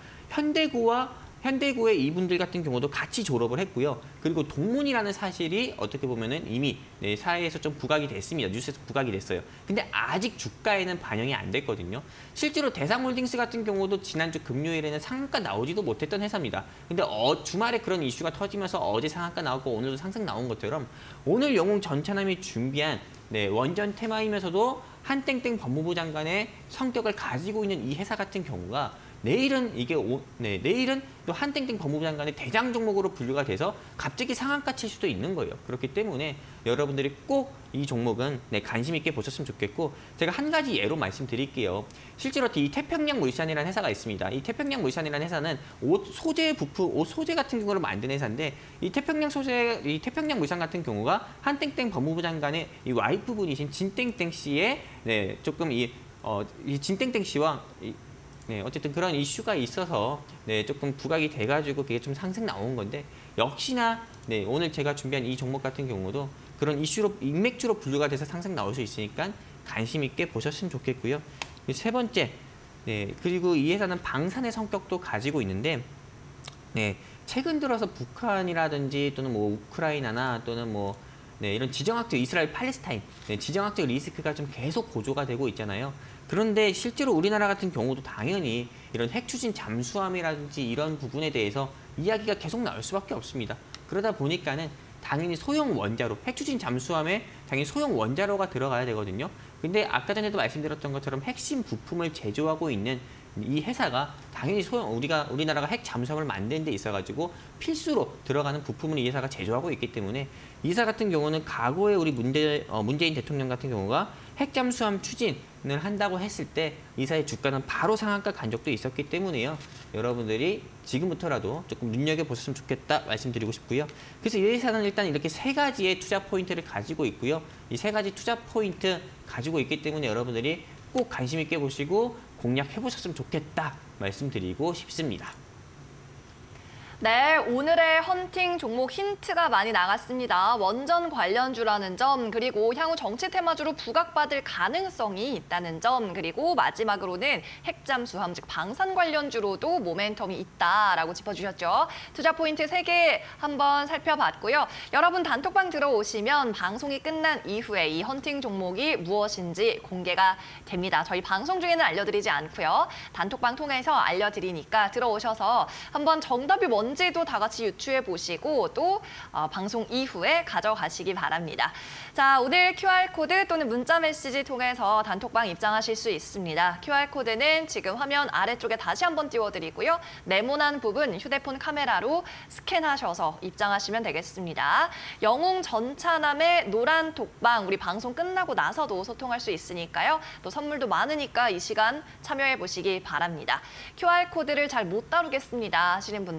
현대고와 현대고의 이분들 같은 경우도 같이 졸업을 했고요. 그리고 동문이라는 사실이 어떻게 보면은 이미 네, 사회에서 좀 부각이 됐습니다. 뉴스에서 부각이 됐어요. 근데 아직 주가에는 반영이 안 됐거든요. 실제로 대상홀딩스 같은 경우도 지난주 금요일에는 상한가 나오지도 못했던 회사입니다. 근데 어, 주말에 그런 이슈가 터지면서 어제 상한가 나오고 오늘도 상승 나온 것처럼 오늘 영웅 전차남이 준비한 네, 원전 테마이면서도 한땡땡 법무부 장관의 성격을 가지고 있는 이 회사 같은 경우가 내일은 이게 오, 네, 내일은 또 한땡땡 법무부 장관의 대장 종목으로 분류가 돼서 갑자기 상한가 칠 수도 있는 거예요. 그렇기 때문에 여러분들이 꼭 이 종목은 네, 관심 있게 보셨으면 좋겠고 제가 한 가지 예로 말씀드릴게요. 실제로 이 태평양 물산이라는 회사가 있습니다. 이 태평양 물산이라는 회사는 옷 소재 부품, 옷 소재 같은 경우를 만드는 회사인데 이 태평양 소재, 이 태평양 물산 같은 경우가 한땡땡 법무부 장관의 이 와이프분이신 진땡땡 씨의 네, 조금 이, 어, 이 진땡땡 씨와 이, 네, 어쨌든 그런 이슈가 있어서 네, 조금 부각이 돼가지고 그게 좀 상승 나온 건데 역시나 네, 오늘 제가 준비한 이 종목 같은 경우도 그런 이슈로 인맥주로 분류가 돼서 상승 나올 수 있으니까 관심 있게 보셨으면 좋겠고요. 세 번째, 네, 그리고 이 회사는 방산의 성격도 가지고 있는데 네, 최근 들어서 북한이라든지 또는 뭐 우크라이나나 또는 뭐 네, 이런 지정학적 이스라엘 팔레스타인 네, 지정학적 리스크가 좀 계속 고조가 되고 있잖아요. 그런데 실제로 우리나라 같은 경우도 당연히 이런 핵 추진 잠수함이라든지 이런 부분에 대해서 이야기가 계속 나올 수밖에 없습니다. 그러다 보니까는 당연히 소형 원자로, 핵 추진 잠수함에 당연히 소형 원자로가 들어가야 되거든요. 근데 아까 전에도 말씀드렸던 것처럼 핵심 부품을 제조하고 있는 이 회사가 당연히 소형 우리가 우리나라가 핵 잠수함을 만드는 데 있어가지고 필수로 들어가는 부품을 이 회사가 제조하고 있기 때문에 이 회사 같은 경우는 과거에 우리 문재, 어, 문재인 대통령 같은 경우가 핵 잠수함 추진을 한다고 했을 때 이 회사의 주가는 바로 상한가 간 적도 있었기 때문에요. 여러분들이 지금부터라도 조금 눈여겨보셨으면 좋겠다 말씀드리고 싶고요. 그래서 이 회사는 일단 이렇게 세 가지의 투자 포인트를 가지고 있고요. 이 세 가지 투자 포인트 가지고 있기 때문에 여러분들이 꼭 관심 있게 보시고 공략해보셨으면 좋겠다 말씀드리고 싶습니다. 네, 오늘의 헌팅 종목 힌트가 많이 나갔습니다. 원전 관련주라는 점, 그리고 향후 정치 테마주로 부각받을 가능성이 있다는 점, 그리고 마지막으로는 핵잠수함, 즉 방산 관련주로도 모멘텀이 있다라고 짚어주셨죠. 투자 포인트 세 개 한번 살펴봤고요. 여러분 단톡방 들어오시면 방송이 끝난 이후에 이 헌팅 종목이 무엇인지 공개가 됩니다. 저희 방송 중에는 알려드리지 않고요. 단톡방 통해서 알려드리니까 들어오셔서 한번 정답이 뭔지 뭔지도 다 같이 유추해 보시고 또 어, 방송 이후에 가져가시기 바랍니다. 자, 오늘 큐알코드 또는 문자 메시지 통해서 단톡방 입장하실 수 있습니다. 큐알코드는 지금 화면 아래쪽에 다시 한번 띄워드리고요. 네모난 부분 휴대폰 카메라로 스캔하셔서 입장하시면 되겠습니다. 영웅 전차남의 노란 톡방 우리 방송 끝나고 나서도 소통할 수 있으니까요. 또 선물도 많으니까 이 시간 참여해 보시기 바랍니다. 큐알코드를 잘 못 다루겠습니다 하시는 분들은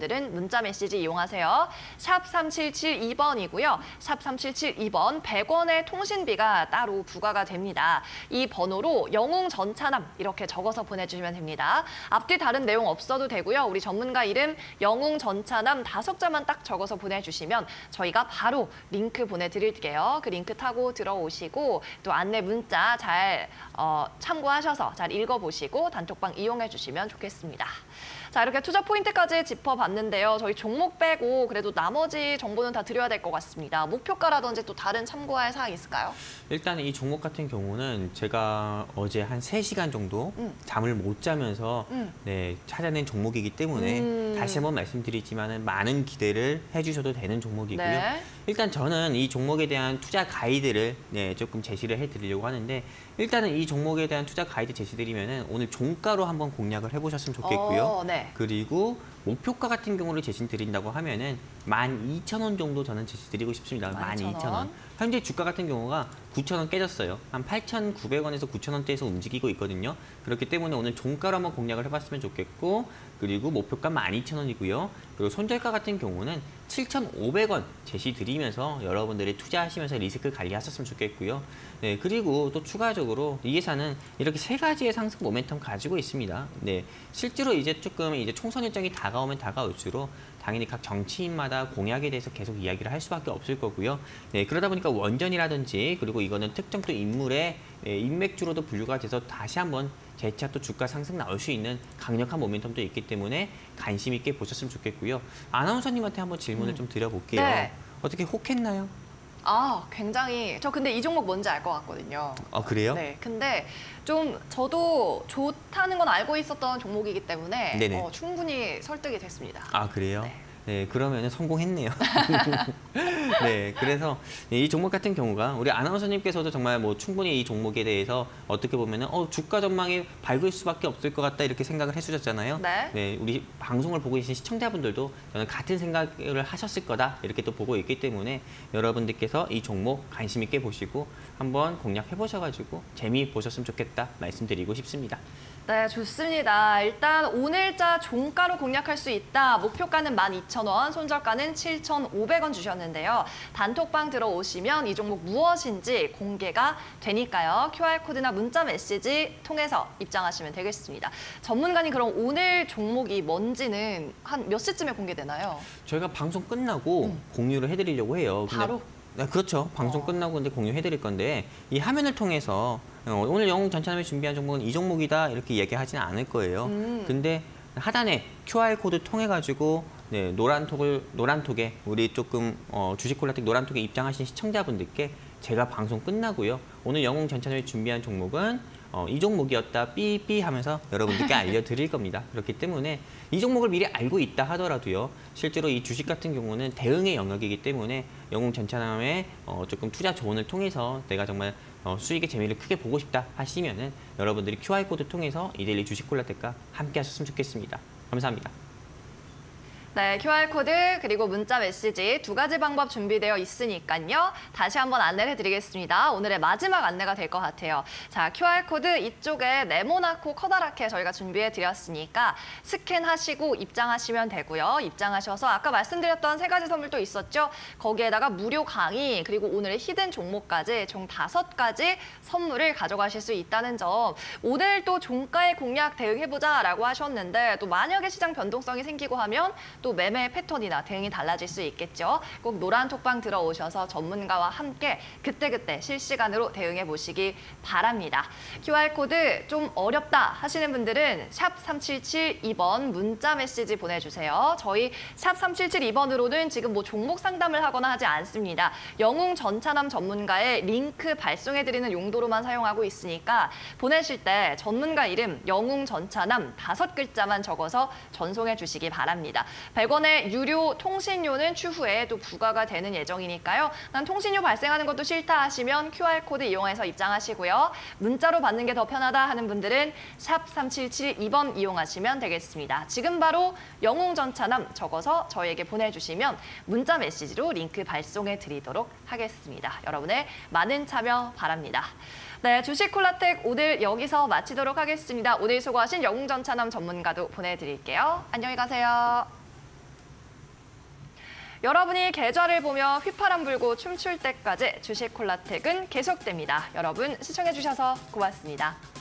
문자 메시지 이용하세요. 샵 삼칠칠이 번이고요. 샵 삼칠칠이 번 백 원의 통신비가 따로 부과가 됩니다. 이 번호로 영웅 전차남 이렇게 적어서 보내주시면 됩니다. 앞뒤 다른 내용 없어도 되고요. 우리 전문가 이름 영웅 전차남 다섯 자만 딱 적어서 보내주시면 저희가 바로 링크 보내드릴게요. 그 링크 타고 들어오시고 또 안내 문자 잘 어, 참고하셔서 잘 읽어보시고 단톡방 이용해 주시면 좋겠습니다. 자, 이렇게 투자 포인트까지 짚어봤는데요. 저희 종목 빼고 그래도 나머지 정보는 다 드려야 될 것 같습니다. 목표가라든지 또 다른 참고할 사항 있을까요? 일단 이 종목 같은 경우는 제가 어제 한 세 시간 정도 음. 잠을 못 자면서 음. 네, 찾아낸 종목이기 때문에 음. 다시 한번 말씀드리지만 많은 기대를 해주셔도 되는 종목이고요. 네. 일단 저는 이 종목에 대한 투자 가이드를 네, 조금 제시를 해드리려고 하는데 일단은 이 종목에 대한 투자 가이드 제시드리면은 오늘 종가로 한번 공략을 해보셨으면 좋겠고요. 어, 네. 그리고 목표가 같은 경우를 제시드린다고 하면은 만 이천 원 정도 저는 제시드리고 싶습니다. 만 이천 원. 현재 주가 같은 경우가 구천 원 깨졌어요. 한 팔천구백 원에서 구천 원대에서 움직이고 있거든요. 그렇기 때문에 오늘 종가로 한번 공략을 해봤으면 좋겠고 그리고 목표가 만 이천 원이고요. 그리고 손절가 같은 경우는 칠천오백 원 제시드리면서 여러분들이 투자하시면서 리스크 관리하셨으면 좋겠고요. 네, 그리고 또 추가적으로 이 회사는 이렇게 세 가지의 상승 모멘텀 가지고 있습니다. 네, 실제로 이제 조금 이제 총선 일정이 다가오면 다가올수록 당연히 각 정치인마다 공약에 대해서 계속 이야기를 할 수밖에 없을 거고요. 네, 그러다 보니까 원전이라든지 그리고 이거는 특정 또 인물의 네, 인맥주로도 분류가 돼서 다시 한번 재차 또 주가 상승 나올 수 있는 강력한 모멘텀도 있기 때문에 관심 있게 보셨으면 좋겠고요. 아나운서님한테 한번 질문을 음. 좀 드려볼게요. 네. 어떻게 혹했나요? 아, 굉장히 저 근데 이 종목 뭔지 알 것 같거든요. 아, 그래요? 네, 근데 좀 저도 좋다는 건 알고 있었던 종목이기 때문에 네네. 어, 충분히 설득이 됐습니다. 아, 그래요? 네. 네, 그러면은 성공했네요. 네, 그래서 이 종목 같은 경우가 우리 아나운서님께서도 정말 뭐 충분히 이 종목에 대해서 어떻게 보면은 어, 주가 전망이 밝을 수밖에 없을 것 같다 이렇게 생각을 해주셨잖아요. 네. 네, 우리 방송을 보고 계신 시청자분들도 저는 같은 생각을 하셨을 거다 이렇게 또 보고 있기 때문에 여러분들께서 이 종목 관심 있게 보시고 한번 공략해 보셔가지고 재미 보셨으면 좋겠다 말씀드리고 싶습니다. 네, 좋습니다. 일단 오늘자 종가로 공략할 수 있다. 목표가는 만 이천 원, 손절가는 칠천오백 원 주셨는데요. 단톡방 들어오시면 이 종목 무엇인지 공개가 되니까요. 큐알코드나 문자 메시지 통해서 입장하시면 되겠습니다. 전문가님, 그럼 오늘 종목이 뭔지는 한 몇 시쯤에 공개되나요? 저희가 방송 끝나고 음. 공유를 해드리려고 해요. 근데 바로? 네, 그렇죠. 방송 어. 끝나고 근데 공유해드릴 건데 이 화면을 통해서 어, 오늘 영웅 전차남이 준비한 종목은 이 종목이다 이렇게 얘기하지는 않을 거예요. 음. 근데 하단에 큐알코드 통해 가지고 네, 노란톡을 노란톡에 우리 조금 어, 주식콜라텍 노란톡에 입장하신 시청자분들께 제가 방송 끝나고요. 오늘 영웅 전차남이 준비한 종목은 어, 이 종목이었다 삐삐 하면서 여러분들께 알려드릴 겁니다. 그렇기 때문에 이 종목을 미리 알고 있다 하더라도요. 실제로 이 주식 같은 경우는 대응의 영역이기 때문에 영웅 전차남의 어, 조금 투자 조언을 통해서 내가 정말 어, 수익의 재미를 크게 보고 싶다 하시면은 여러분들이 큐알코드 통해서 이데일리 주식콜라텍과 함께 하셨으면 좋겠습니다. 감사합니다. 네, 큐알코드 그리고 문자 메시지 두 가지 방법 준비되어 있으니까요. 다시 한번 안내를 해드리겠습니다. 오늘의 마지막 안내가 될 것 같아요. 자, 큐알코드 이쪽에 네모나고 커다랗게 저희가 준비해드렸으니까 스캔하시고 입장하시면 되고요. 입장하셔서 아까 말씀드렸던 세 가지 선물도 있었죠. 거기에다가 무료 강의 그리고 오늘의 히든 종목까지 총 다섯 가지 선물을 가져가실 수 있다는 점. 오늘 또 종가의 공략 대응해보자라고 하셨는데 또 만약에 시장 변동성이 생기고 하면 또 매매 패턴이나 대응이 달라질 수 있겠죠. 꼭 노란 톡방 들어오셔서 전문가와 함께 그때그때 실시간으로 대응해 보시기 바랍니다. 큐알코드 좀 어렵다 하시는 분들은 샵 삼칠칠이 번 문자 메시지 보내주세요. 저희 샵 삼칠칠이 번으로는 지금 뭐 종목 상담을 하거나 하지 않습니다. 영웅 전차남 전문가의 링크 발송해드리는 용도로만 사용하고 있으니까 보내실 때 전문가 이름 영웅 전차남 다섯 글자만 적어서 전송해 주시기 바랍니다. 백 원의 유료 통신료는 추후에 또 부과가 되는 예정이니까요. 난 통신료 발생하는 것도 싫다 하시면 큐알코드 이용해서 입장하시고요. 문자로 받는 게 더 편하다 하는 분들은 샵 삼칠칠이 번 이용하시면 되겠습니다. 지금 바로 영웅 전차남 적어서 저희에게 보내주시면 문자 메시지로 링크 발송해 드리도록 하겠습니다. 여러분의 많은 참여 바랍니다. 네, 주식콜라텍 오늘 여기서 마치도록 하겠습니다. 오늘 수고하신 영웅 전차남 전문가도 보내드릴게요. 안녕히 가세요. 여러분이 계좌를 보며 휘파람 불고 춤출 때까지 주식 콜라텍은 계속됩니다. 여러분 시청해주셔서 고맙습니다.